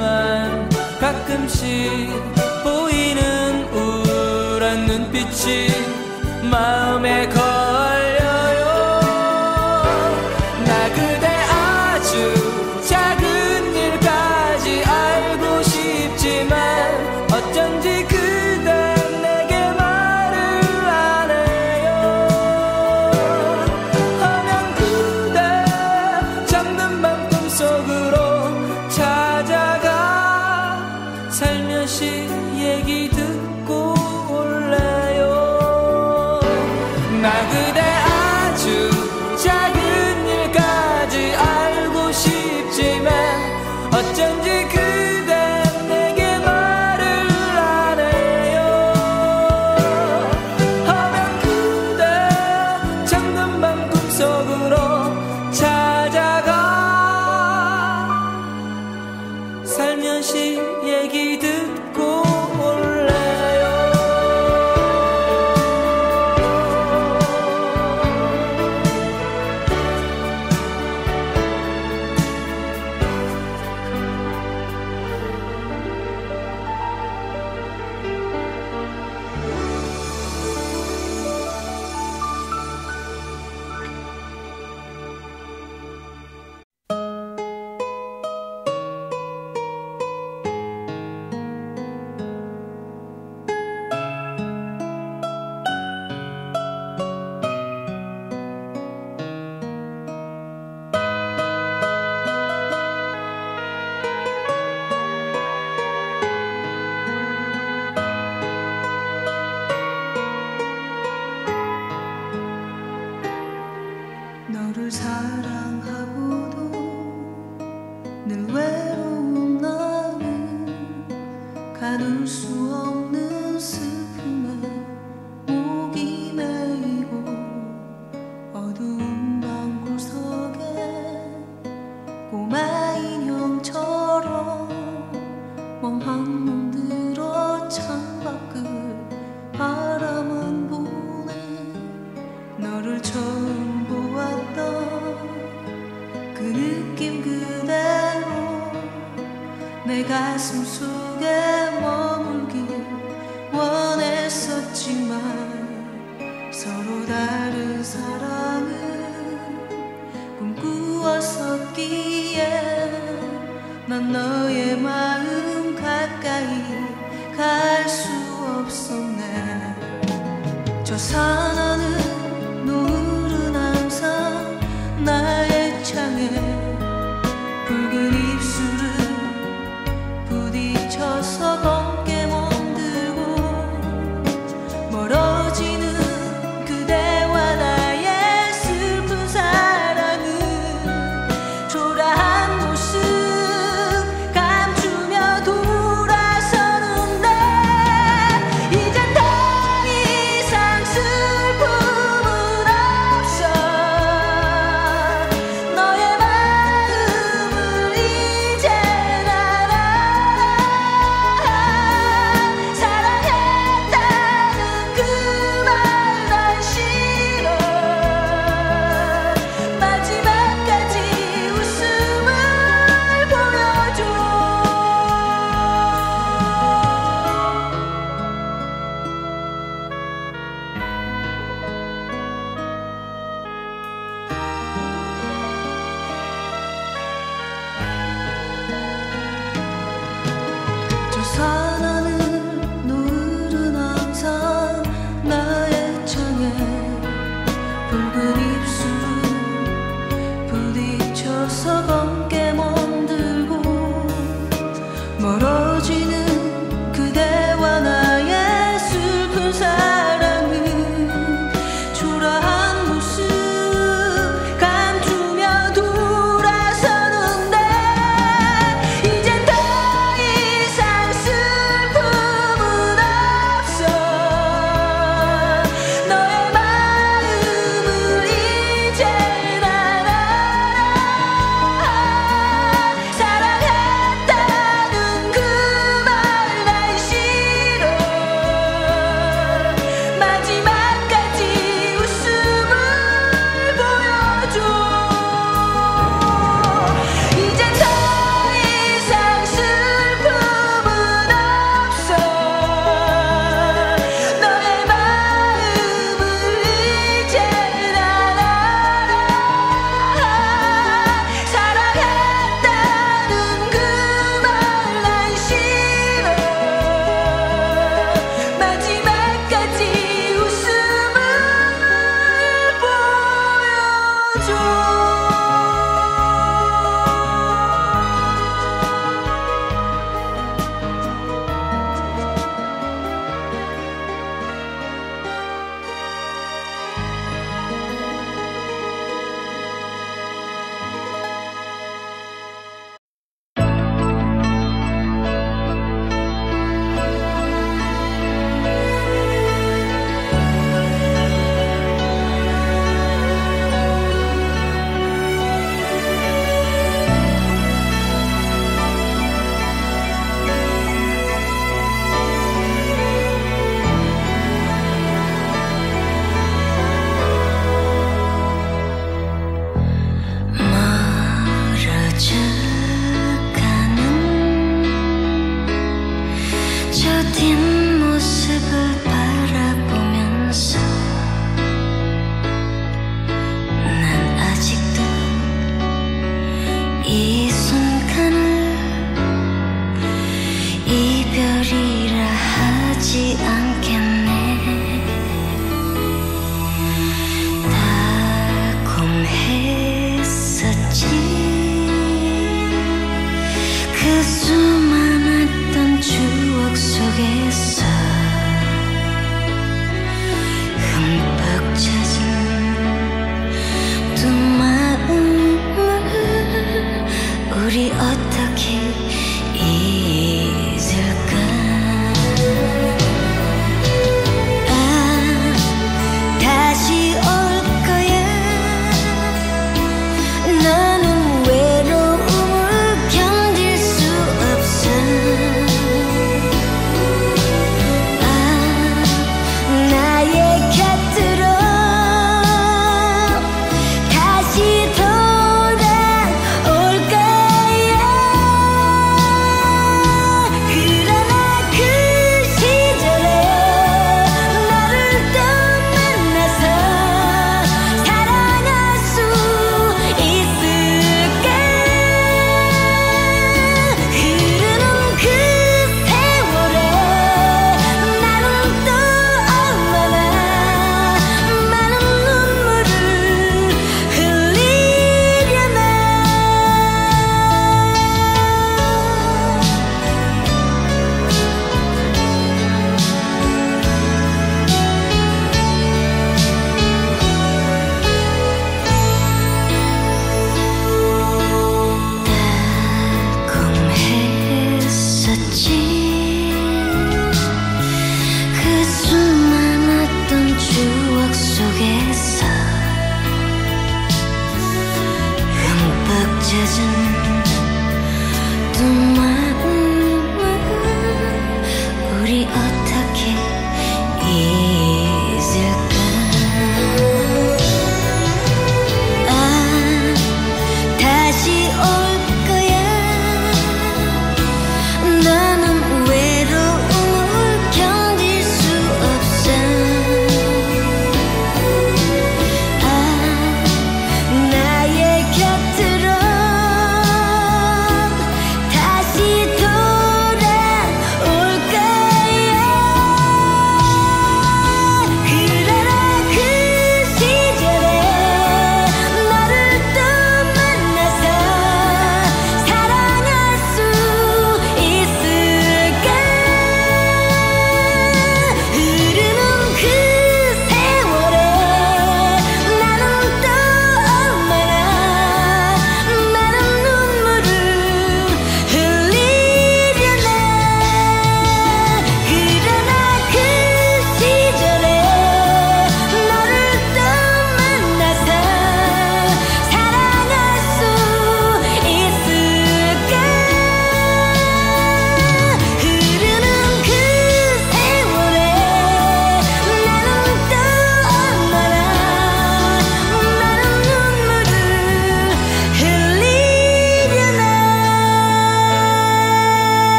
않지만 가끔씩 보이는 우울한 눈빛이 마음에 걸려요. 나 그대 아주 작은 일까지 알고 싶지만 어쩐지 그대 내게 말을 안 해요. 하면 그대 잠든 밤 꿈속으로 찾아가 살며시 얘기 듣고 올래요. 나 그대 아주 작은 일까지 알고 싶지만 어쩐지 그대 내게 말을 안 해요. 하면 그대 잠든 밤 꿈속으로 찾아가 살며시 얘기 듣고 올래요. 너를 사랑하고도 늘 외로운 나는 가둘 수 없는 슬픔에 목이 메이고 어두운 방 구석에 꼬마 인형처럼 멍한 눈 들어 창밖을 바라만 보네. 너를 처음 보았던 그 느낌 그대로 내 가슴 속에 머물길 원했었지만 서로 다른 사랑을 꿈꾸었었기에 난 너의 마음 가까이 갈 수 없었네. 저 산하는 노을은 항상 나의 창에 붉은 입술을 부딪혀서 검게 멍들고 멀어지는 그대와 나의 슬픈 사랑은 초라한 모습 감추며 돌아서는데 이젠 더 이상 슬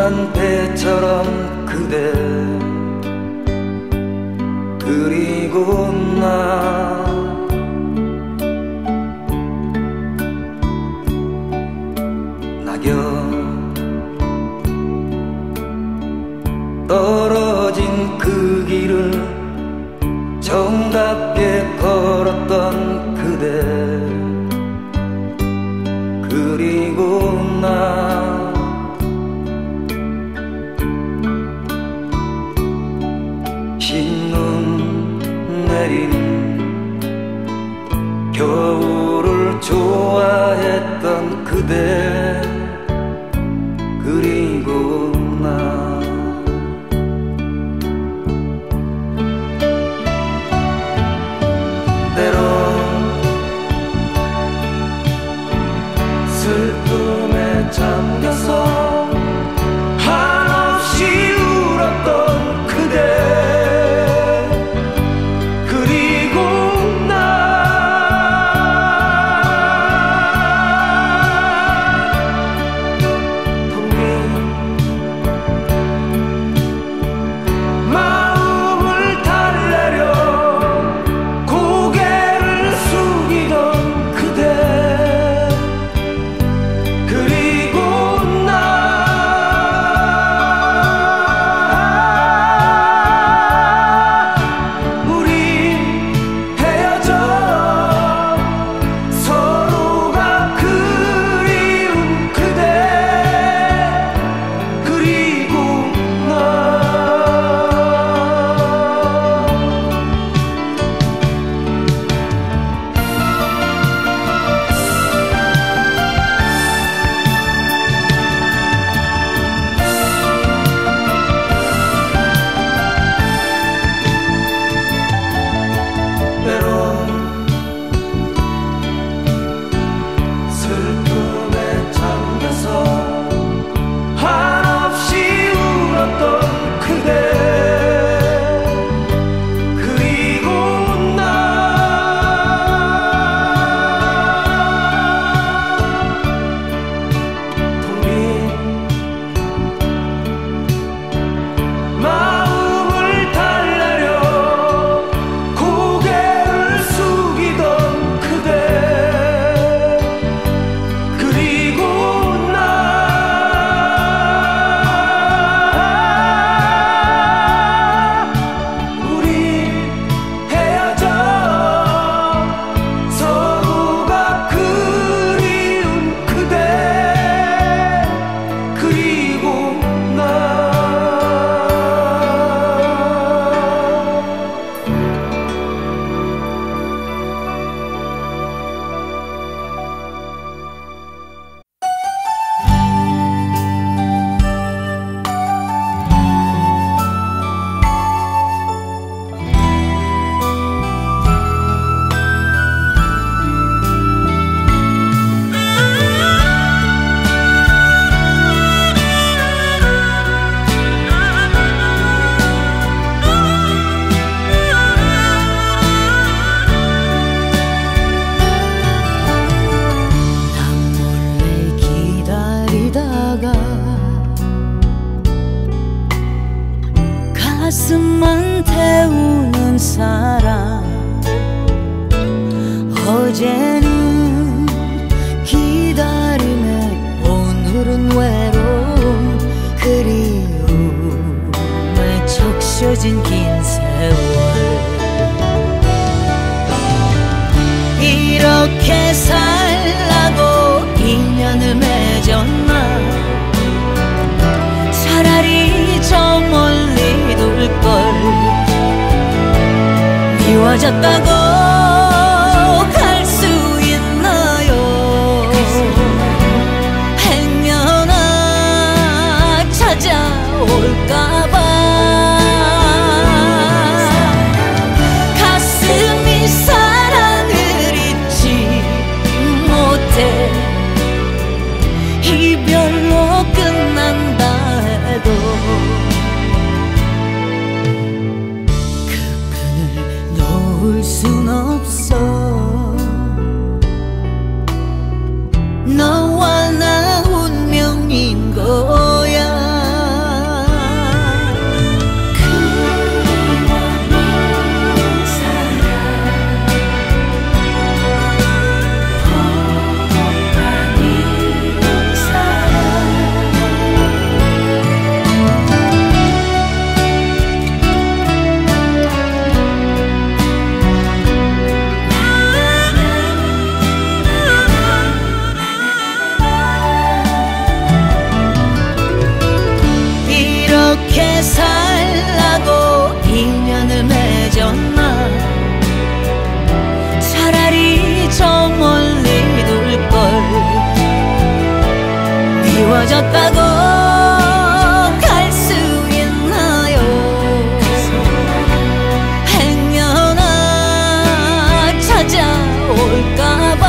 떠난 배처럼 그대 그리고 나 낙엽 떨어진 그 길을 정답게 걸었던 그대 그리고 나 흰눈 내리는 겨울을 좋아했던 그대 그리고 나 때론 슬픔에 잠겨서 한없이 울었던 그대 그리고 나 텅 빈 마음을 달래려 고개를 숙이던 그대 그리고 나 우리 헤어져 서로가 그리운 그대 그리고 나 때론 슬픔에 잠겨서 한없이 울었던 그대 그리고 나 텅 빈 마음을 달래려 고개를 숙이던 그대 그리고 나 우리 헤어져 서로가 그리운 그대 그리고 나 몰래 기다리다가 가슴만 태우는 사랑 어제는 기다림에 오늘은 외로움 그리움에 적셔진 긴 세월 이렇게 살라고 인연을 맺었나 차라리 저 멀리 둘걸 미워졌다고 갈 수 있나요 행여나 찾아올까봐 가슴이 사랑을 잊지 못해 이별로 끝난다 해도 그 끈을 놓을 수 살라고 인연을 맺었나. 차라리 저 멀리 둘걸. 미워졌다고 갈 수 있나요. 행여나 찾아올까봐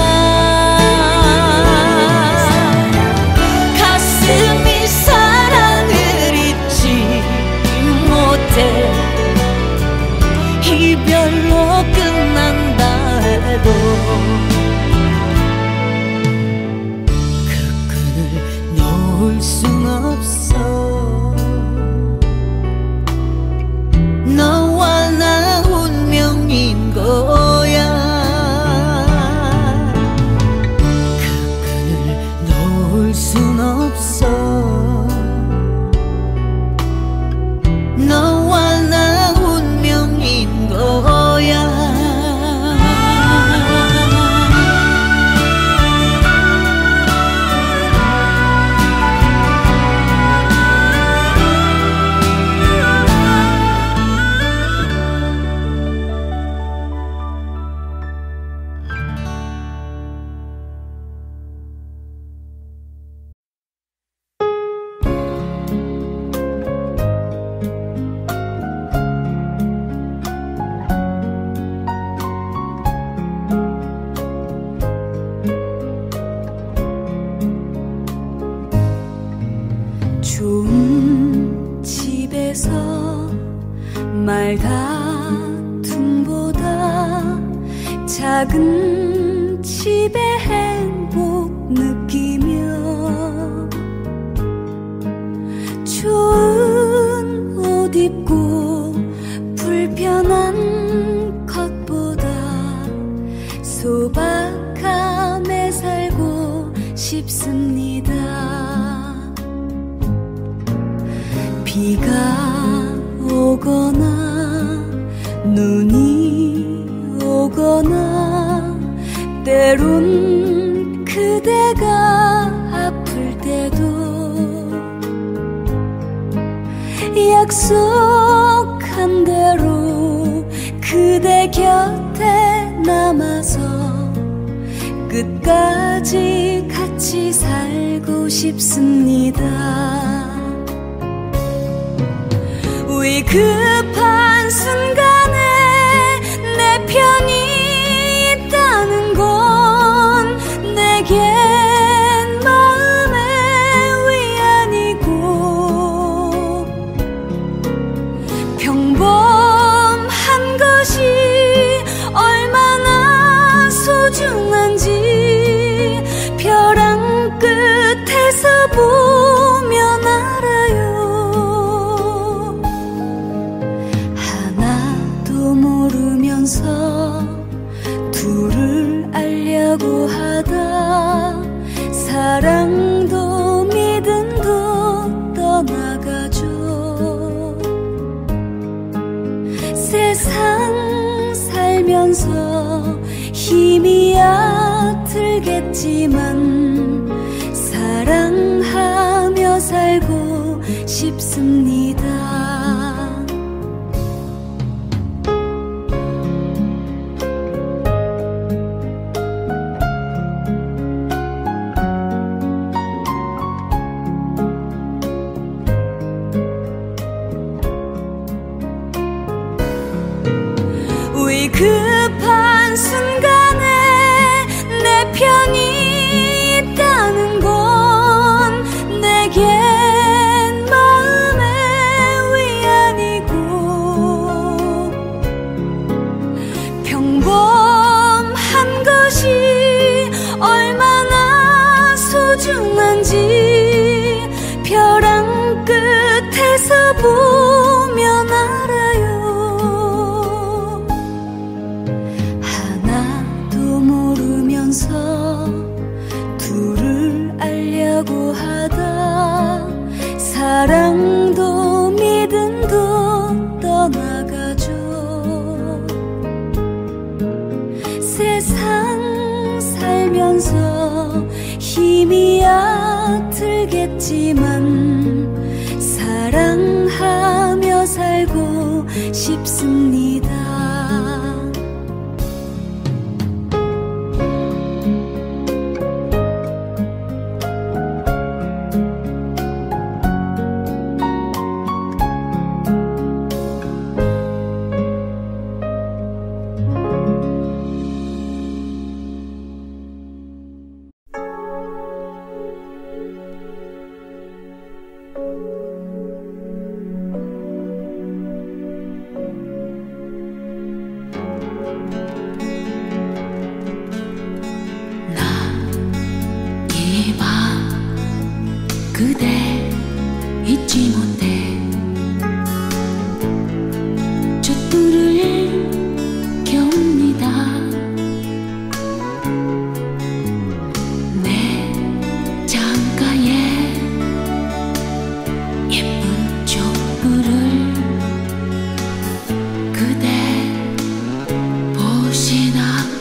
가슴이 사랑을 잊지 못해. 이별로 끝난다 해도 그 끈을 놓을 순 없어. 너와 나 운명인 거야. 그 끈을 놓을 순 없어. 너와 나 운명인 거야. 좋은 집에서 말다툼보다 작은 집의 행복 느끼며 좋은 옷 입고 불편한 것보다 소박함에 살고 싶습니다. 비가 오거나 눈이 오거나 때론 그대가 아플 때도 약속한 대로 그대 곁에 남아서 끝까지 같이 살고 싶습니다. 위급한 순간에 내 편이 있다는 건 내겐 마음의 위안이고 평범한 것이 얼마나 소중한지 벼랑 끝에서 보면 알아요. 모르면서 둘을 알려고 하다 사랑도 믿음도 떠나가죠. 세상 살면서 힘이 얕들겠지만 사랑하며 살고 싶습니다. 위급한 순간에 내 편이 있다는 건 내겐 마음의 위안이고 평범한 것이 얼마나 소중한지 벼랑 끝에서 보면 알아요. 둘을 알려고 하다 사랑도 믿음도 떠나가죠. 세상 살면서 힘이 얕들겠지만 사랑하 싶습니다. 그대 잊지 못해 촛불을 켭니다. 내 창가에 예쁜 촛불을 그대 보시나요?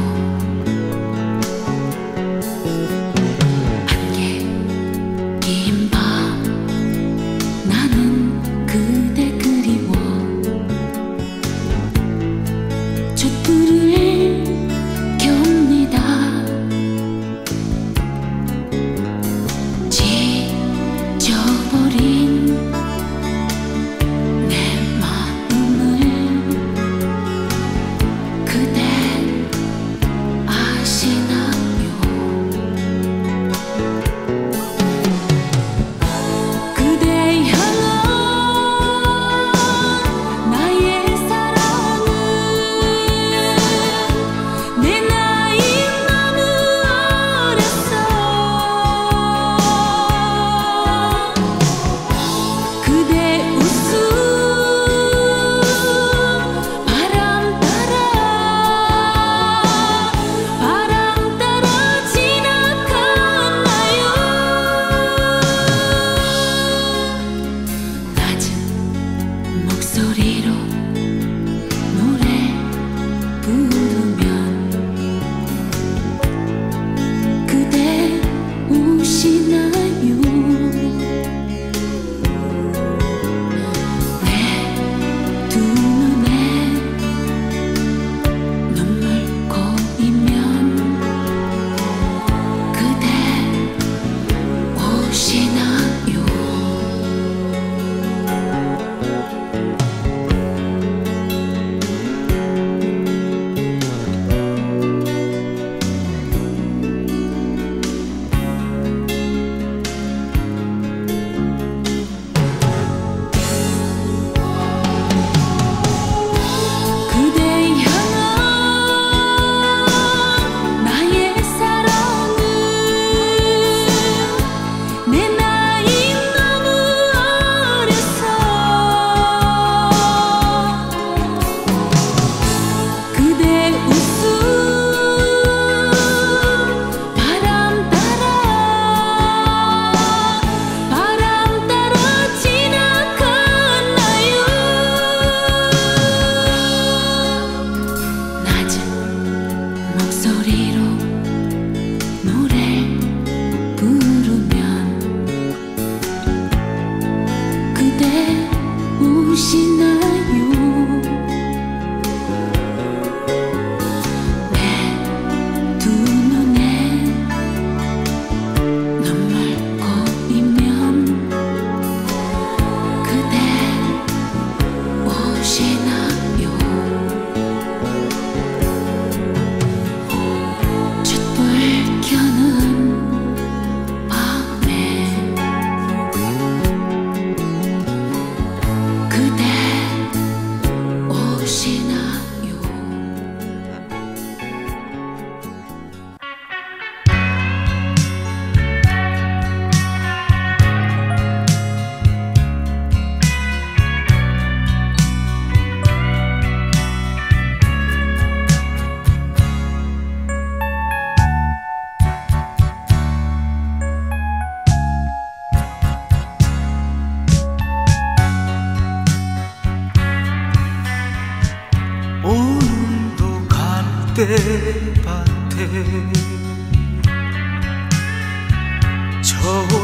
밭에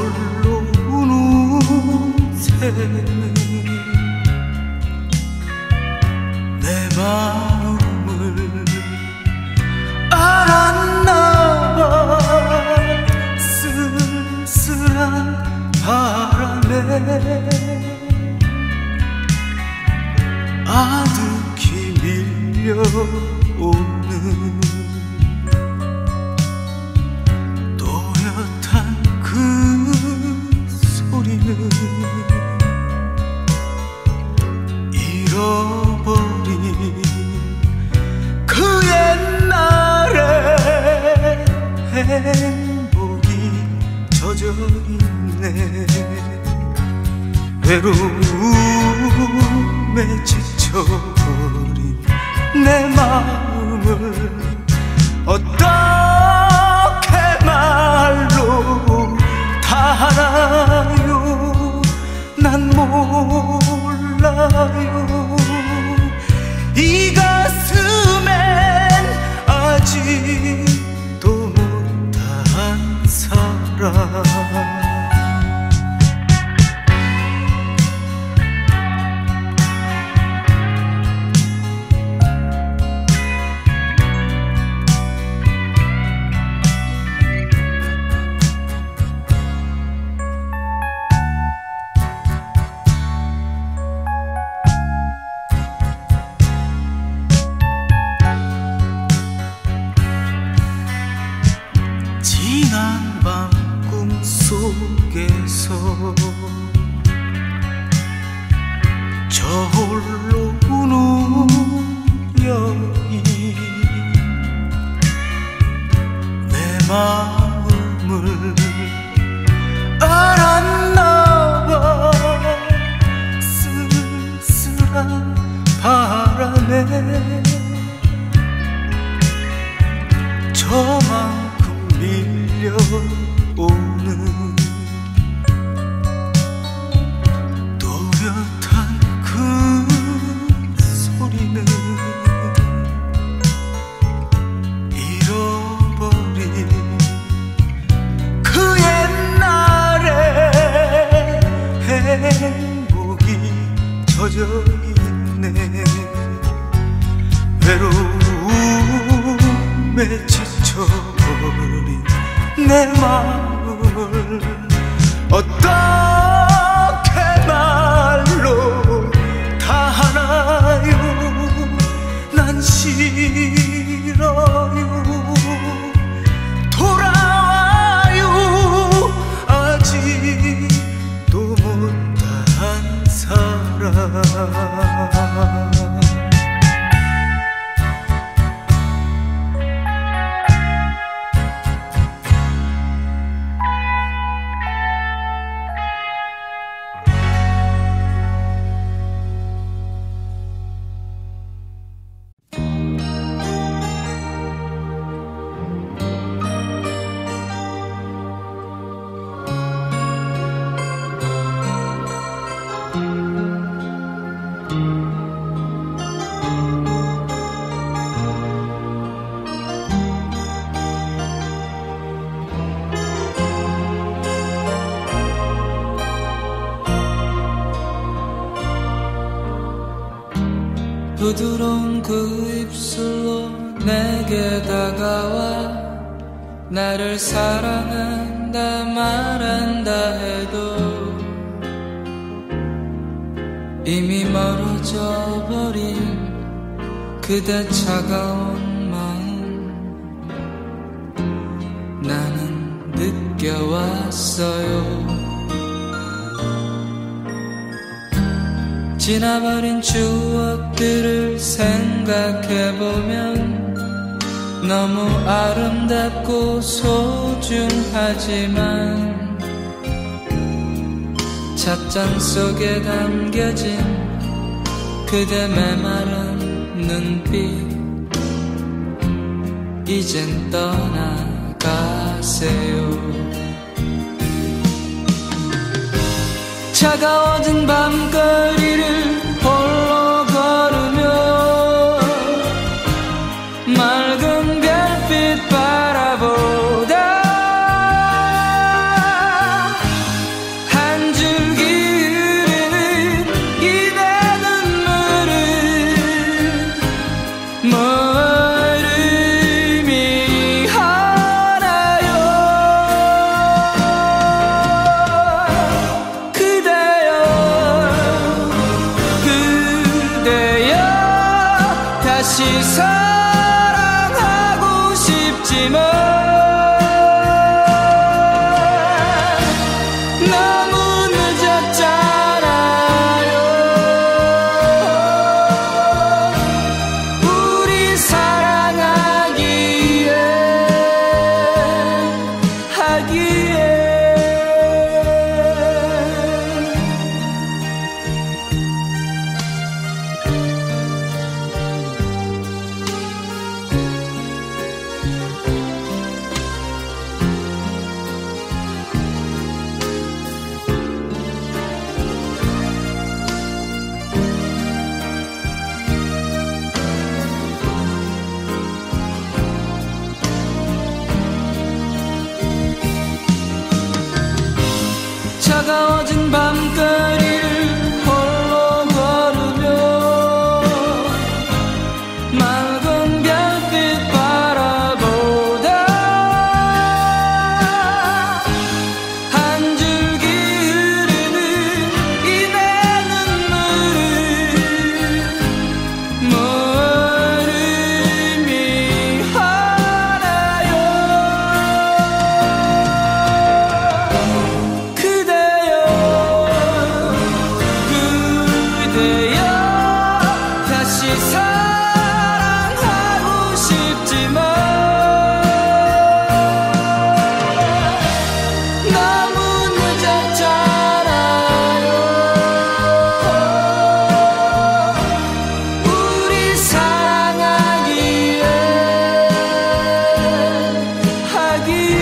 저홀로 우는 새는 아득히 밀려오는 또렷한 그 소리는 잃어버린 그 옛날의 행복이 젖어있네. 외로움에 지쳐버린 내 마음을 어떻게 말로 다 하나요? 난 몰라요. 이 가슴엔 아직도 못한 사랑. 지난 밤 꿈속에서 저 홀로 우는 여인 내 마음을 알았나봐. 쓸쓸한 바람에 저만큼 밀려오는 또렷한 그 소리는 잃어버린 그 옛날의 행복이 젖어있네. 외로움에 지쳐버린 내 마음을 어떻게 말로 다 하나요? 난 싫어요. 돌아와요. 아직도 못한 사랑. 부드러운 그 입술로 내게 다가와 나를 사랑한다 말한다 해도 이미 멀어져 버린 그대 차가운 마음 나는 느껴왔어요. 지나버린 추억들을 생각해보면 너무 아름답고 소중하지만 찻잔 속에 담겨진 그대 메마른 눈빛 이젠 떠나가세요. 차가워진 밤거리를 홀로 걸으며 맑은 별빛 바라보다 한 줄기 흐르는 이내 눈물은 멀음이 하나요. 그대 다시 사랑하고 싶지만 차가워진 밤거리를 홀로 걸으며 맑은 별빛 바라보다 한 줄기 흐르는 이 내 눈물은 뭔 의미 하나요. 그대여 그대여 다시 사랑하고 싶지만 너무 늦었잖아요. 우리 사랑하기에 하기에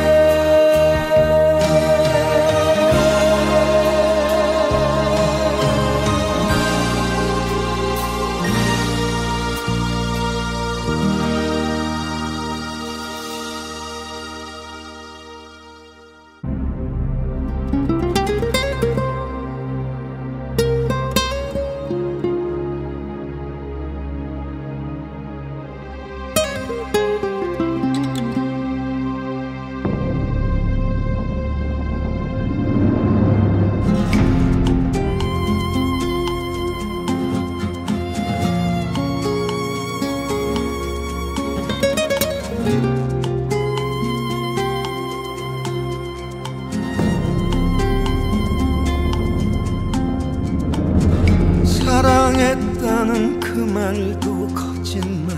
사랑했다는 그 말도 거짓말,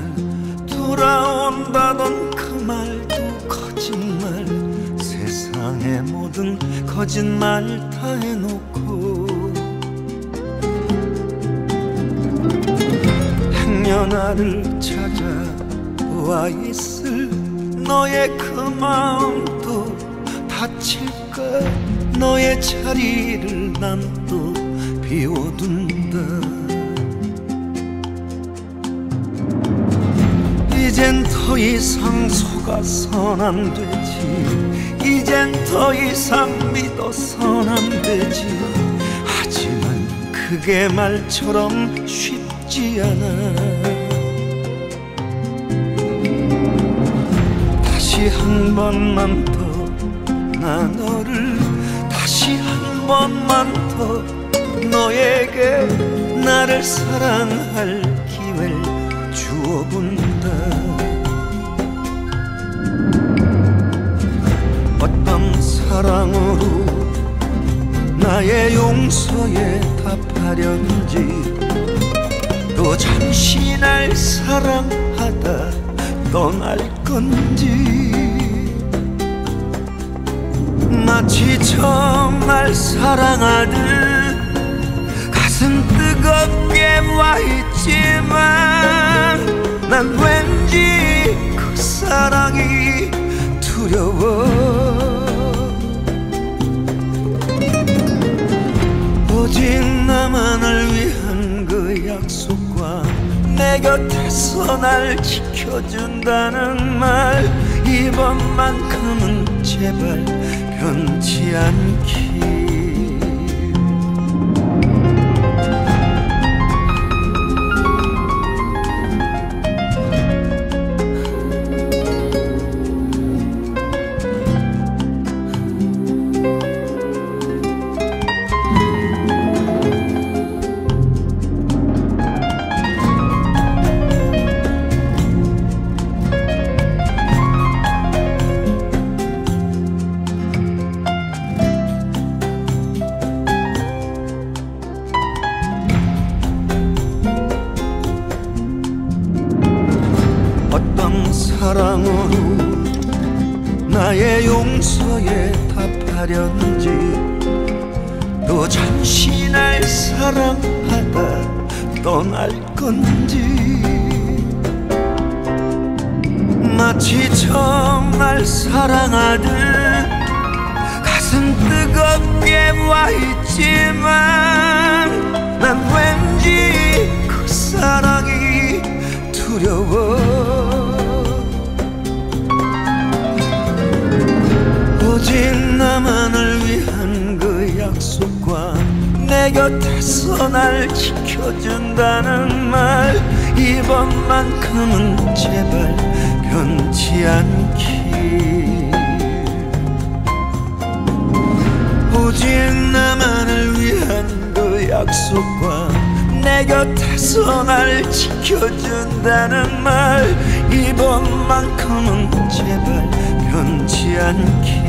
돌아온다던 그 말도 거짓말, 세상의 모든 거짓말 다 해놓고 행여나를 찾아와 있을 너의 그 마음도 다칠까. 너의 자리를 난 또 비워둔다. 이젠 더 이상 속아선 안 되지. 이젠 더 이상 믿어선 안 되지. 하지만 그게 말처럼 쉽지 않아. 다시 한 번만 더 나 너를, 다시 한 번만 더 너에게 나를 사랑할 기회를 주어본다. 어떤 사랑으로 나의 용서에 답하려는지, 또 잠시 날 사랑하다 떠날 건지. 마치 처음 날 사랑하듯 가슴 뜨겁게 와 있지만 난 왠지 그 사랑이 두려워. 오직 나만을 위한 그 약속과 내 곁에서 날 지켜준다는 말, 이번만큼은 제발 변치 않기. 사랑으로 나의 용서에 답하려는지 또 잠시 날 사랑하다 떠날 건지 마치 처음 날 사랑하듯 가슴 뜨겁게 와있지만 난 왠지 그 사랑이 두려워 오직 나만을 위한 그 약속과 내 곁에서 날 지켜준다는 말 이번만큼은 제발 변치 않기 오직 나만을 위한 그 약속과 내 곁에서 날 지켜준다는 말 이번만큼은 제발 변치 않기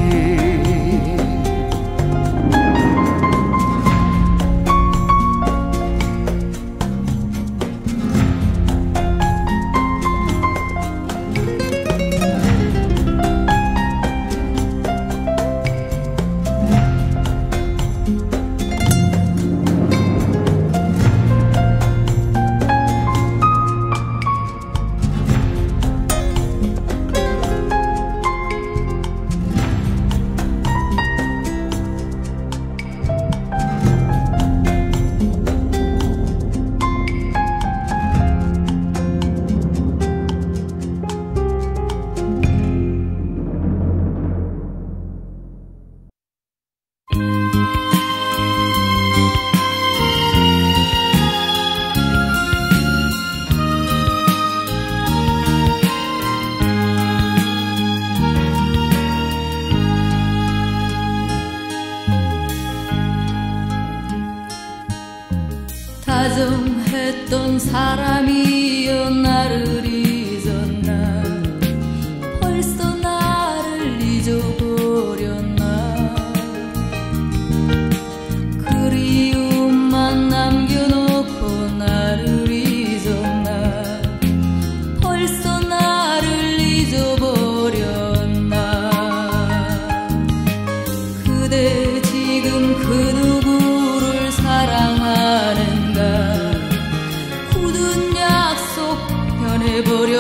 다정했던 사람이여 나를 잊었나 벌써 나를 잊어버렸나 그리움만 남겨놓고 나를 잊었나 벌써 나를 잊어버렸나 그대 지금 그 누구를 사랑하는 굳은 약속 변해버려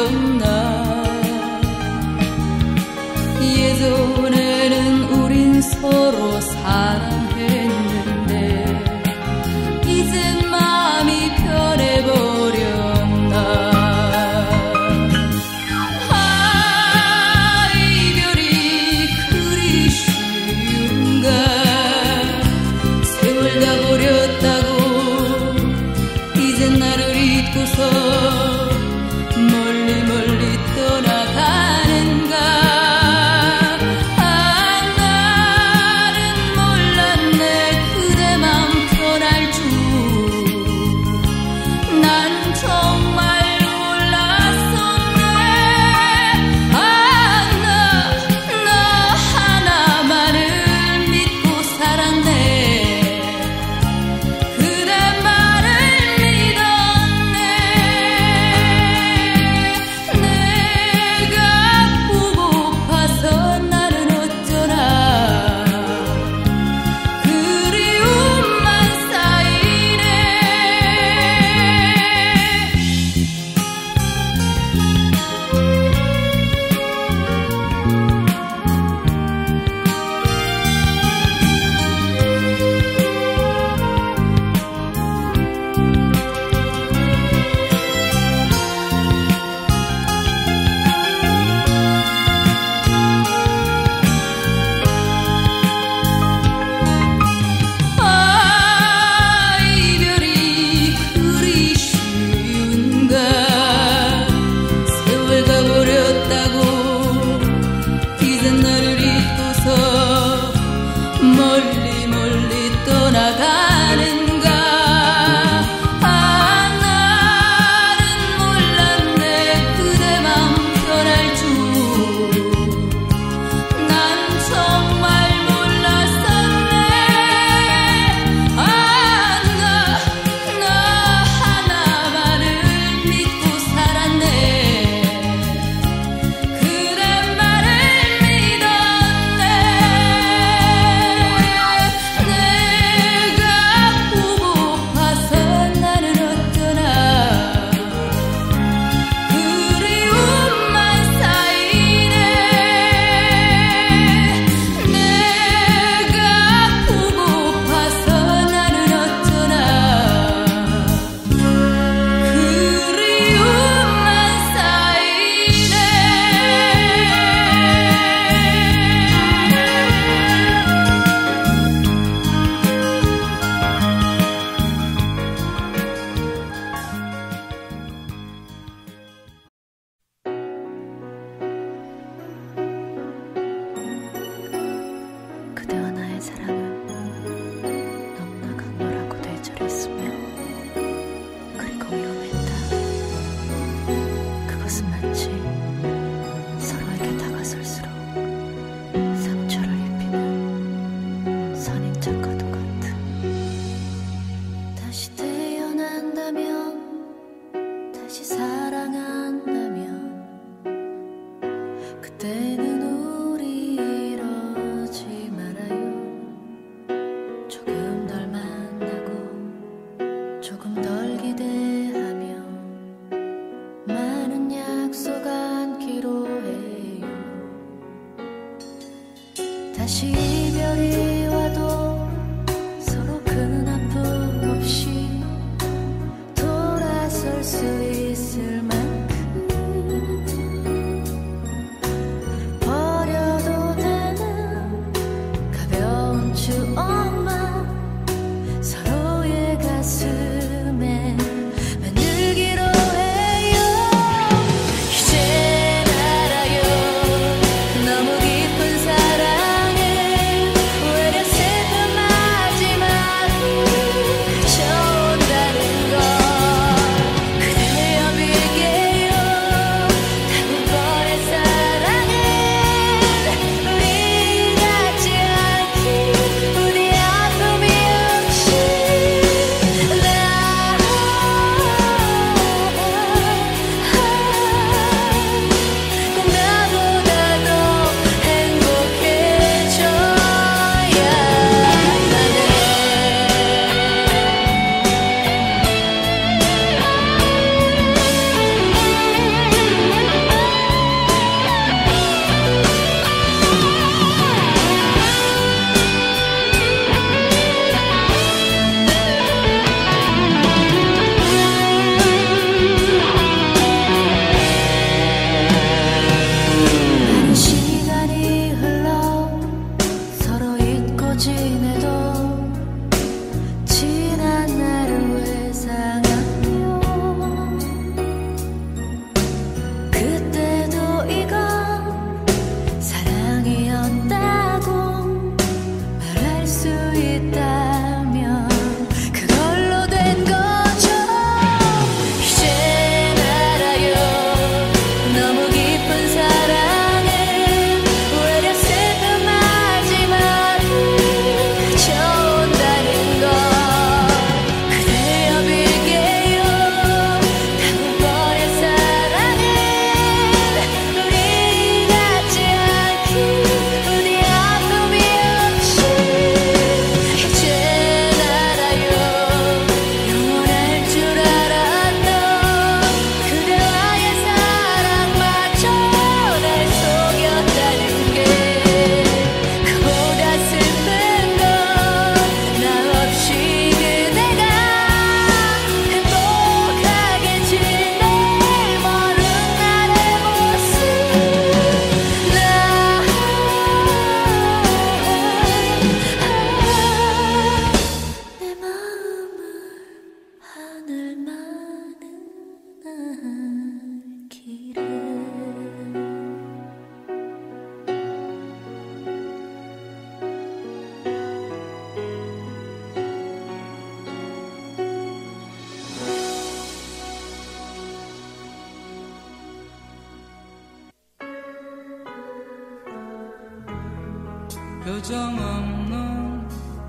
결정없는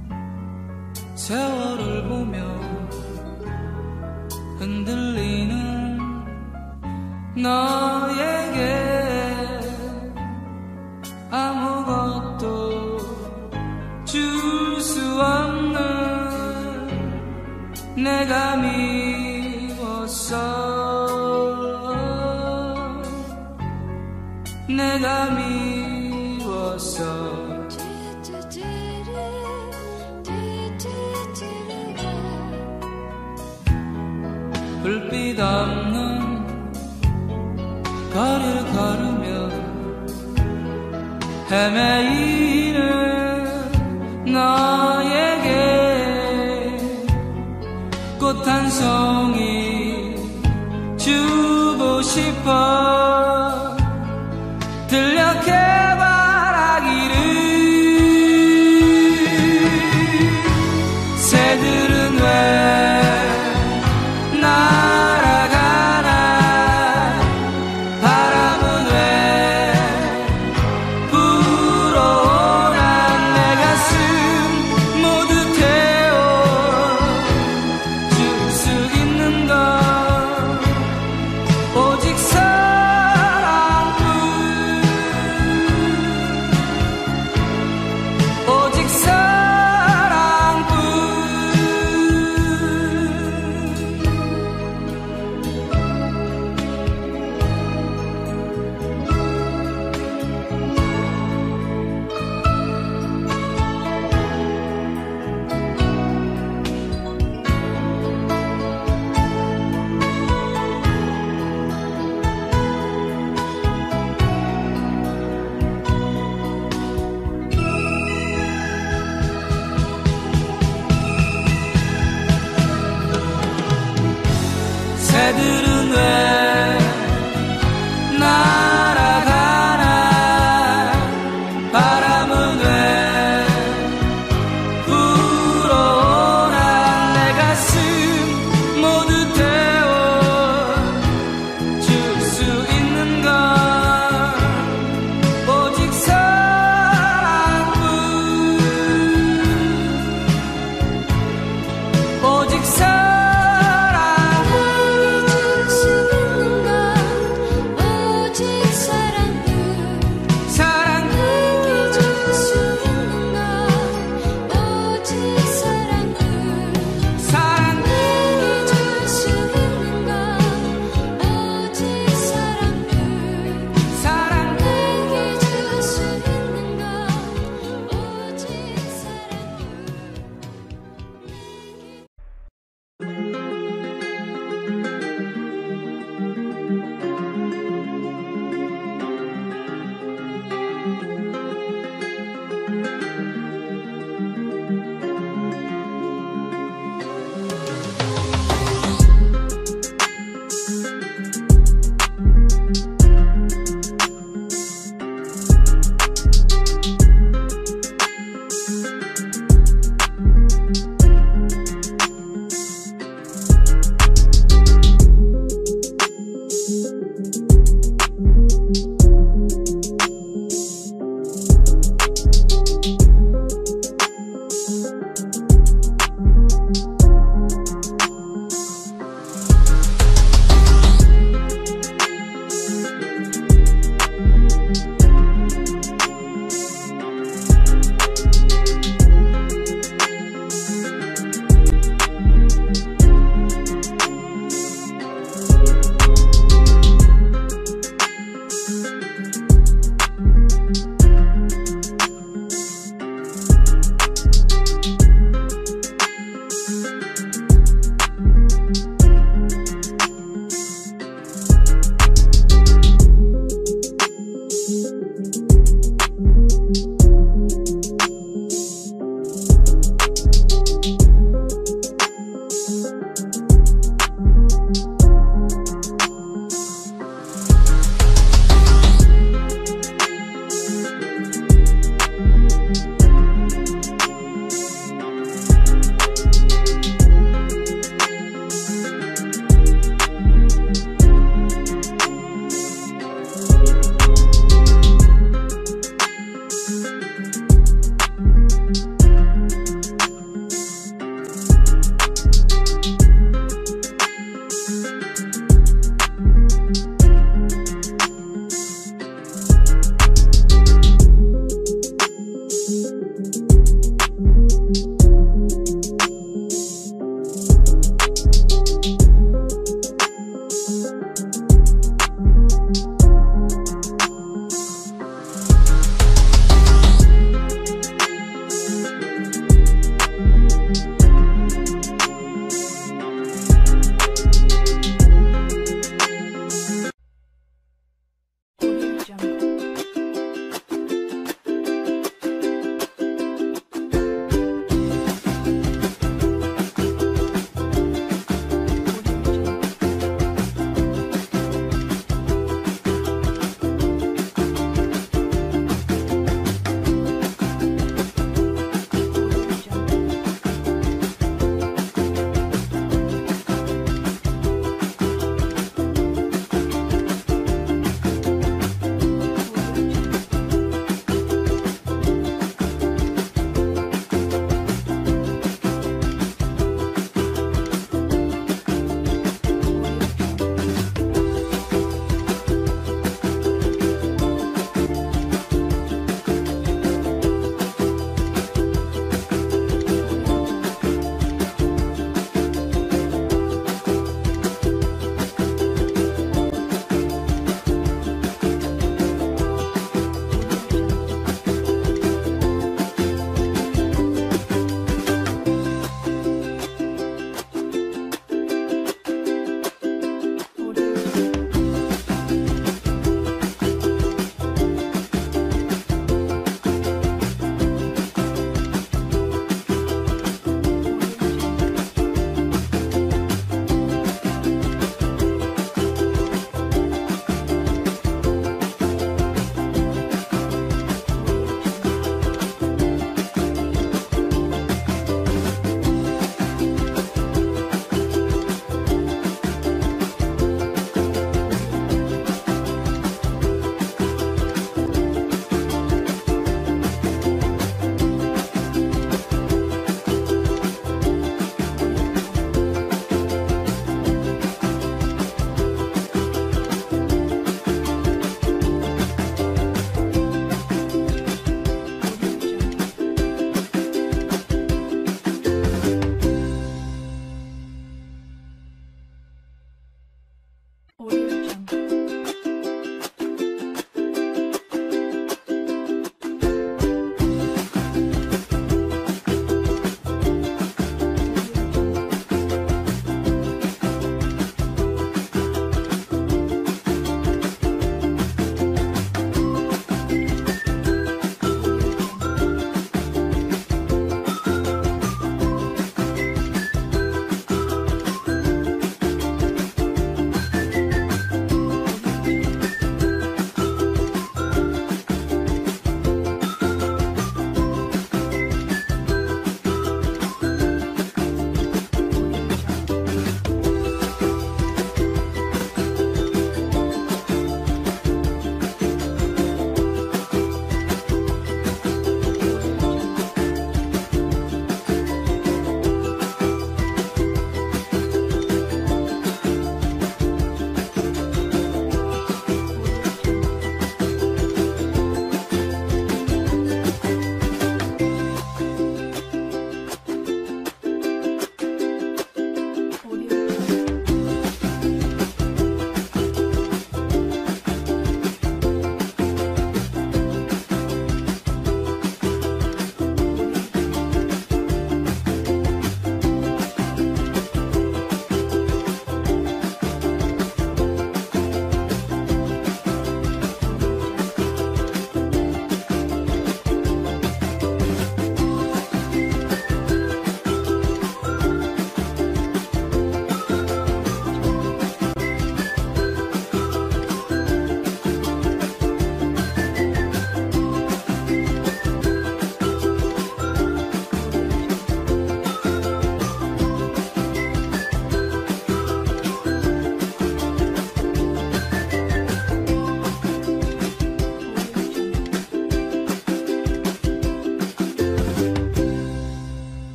세월을 보며 흔들리는 너에게 아무것도 줄 수 없는 내가 미웠어 내가 미웠어 불빛 없는 거리를 걸으며 헤매이는 너에게 꽃 한 송이 주고 싶어 들녘에 바라기를 새들은 왜 날아가나 바람은 왜 불어오나 내 가슴 모두 태워 줄 수 있는 건 오직 사랑뿐 오직 사랑뿐 새들은 왜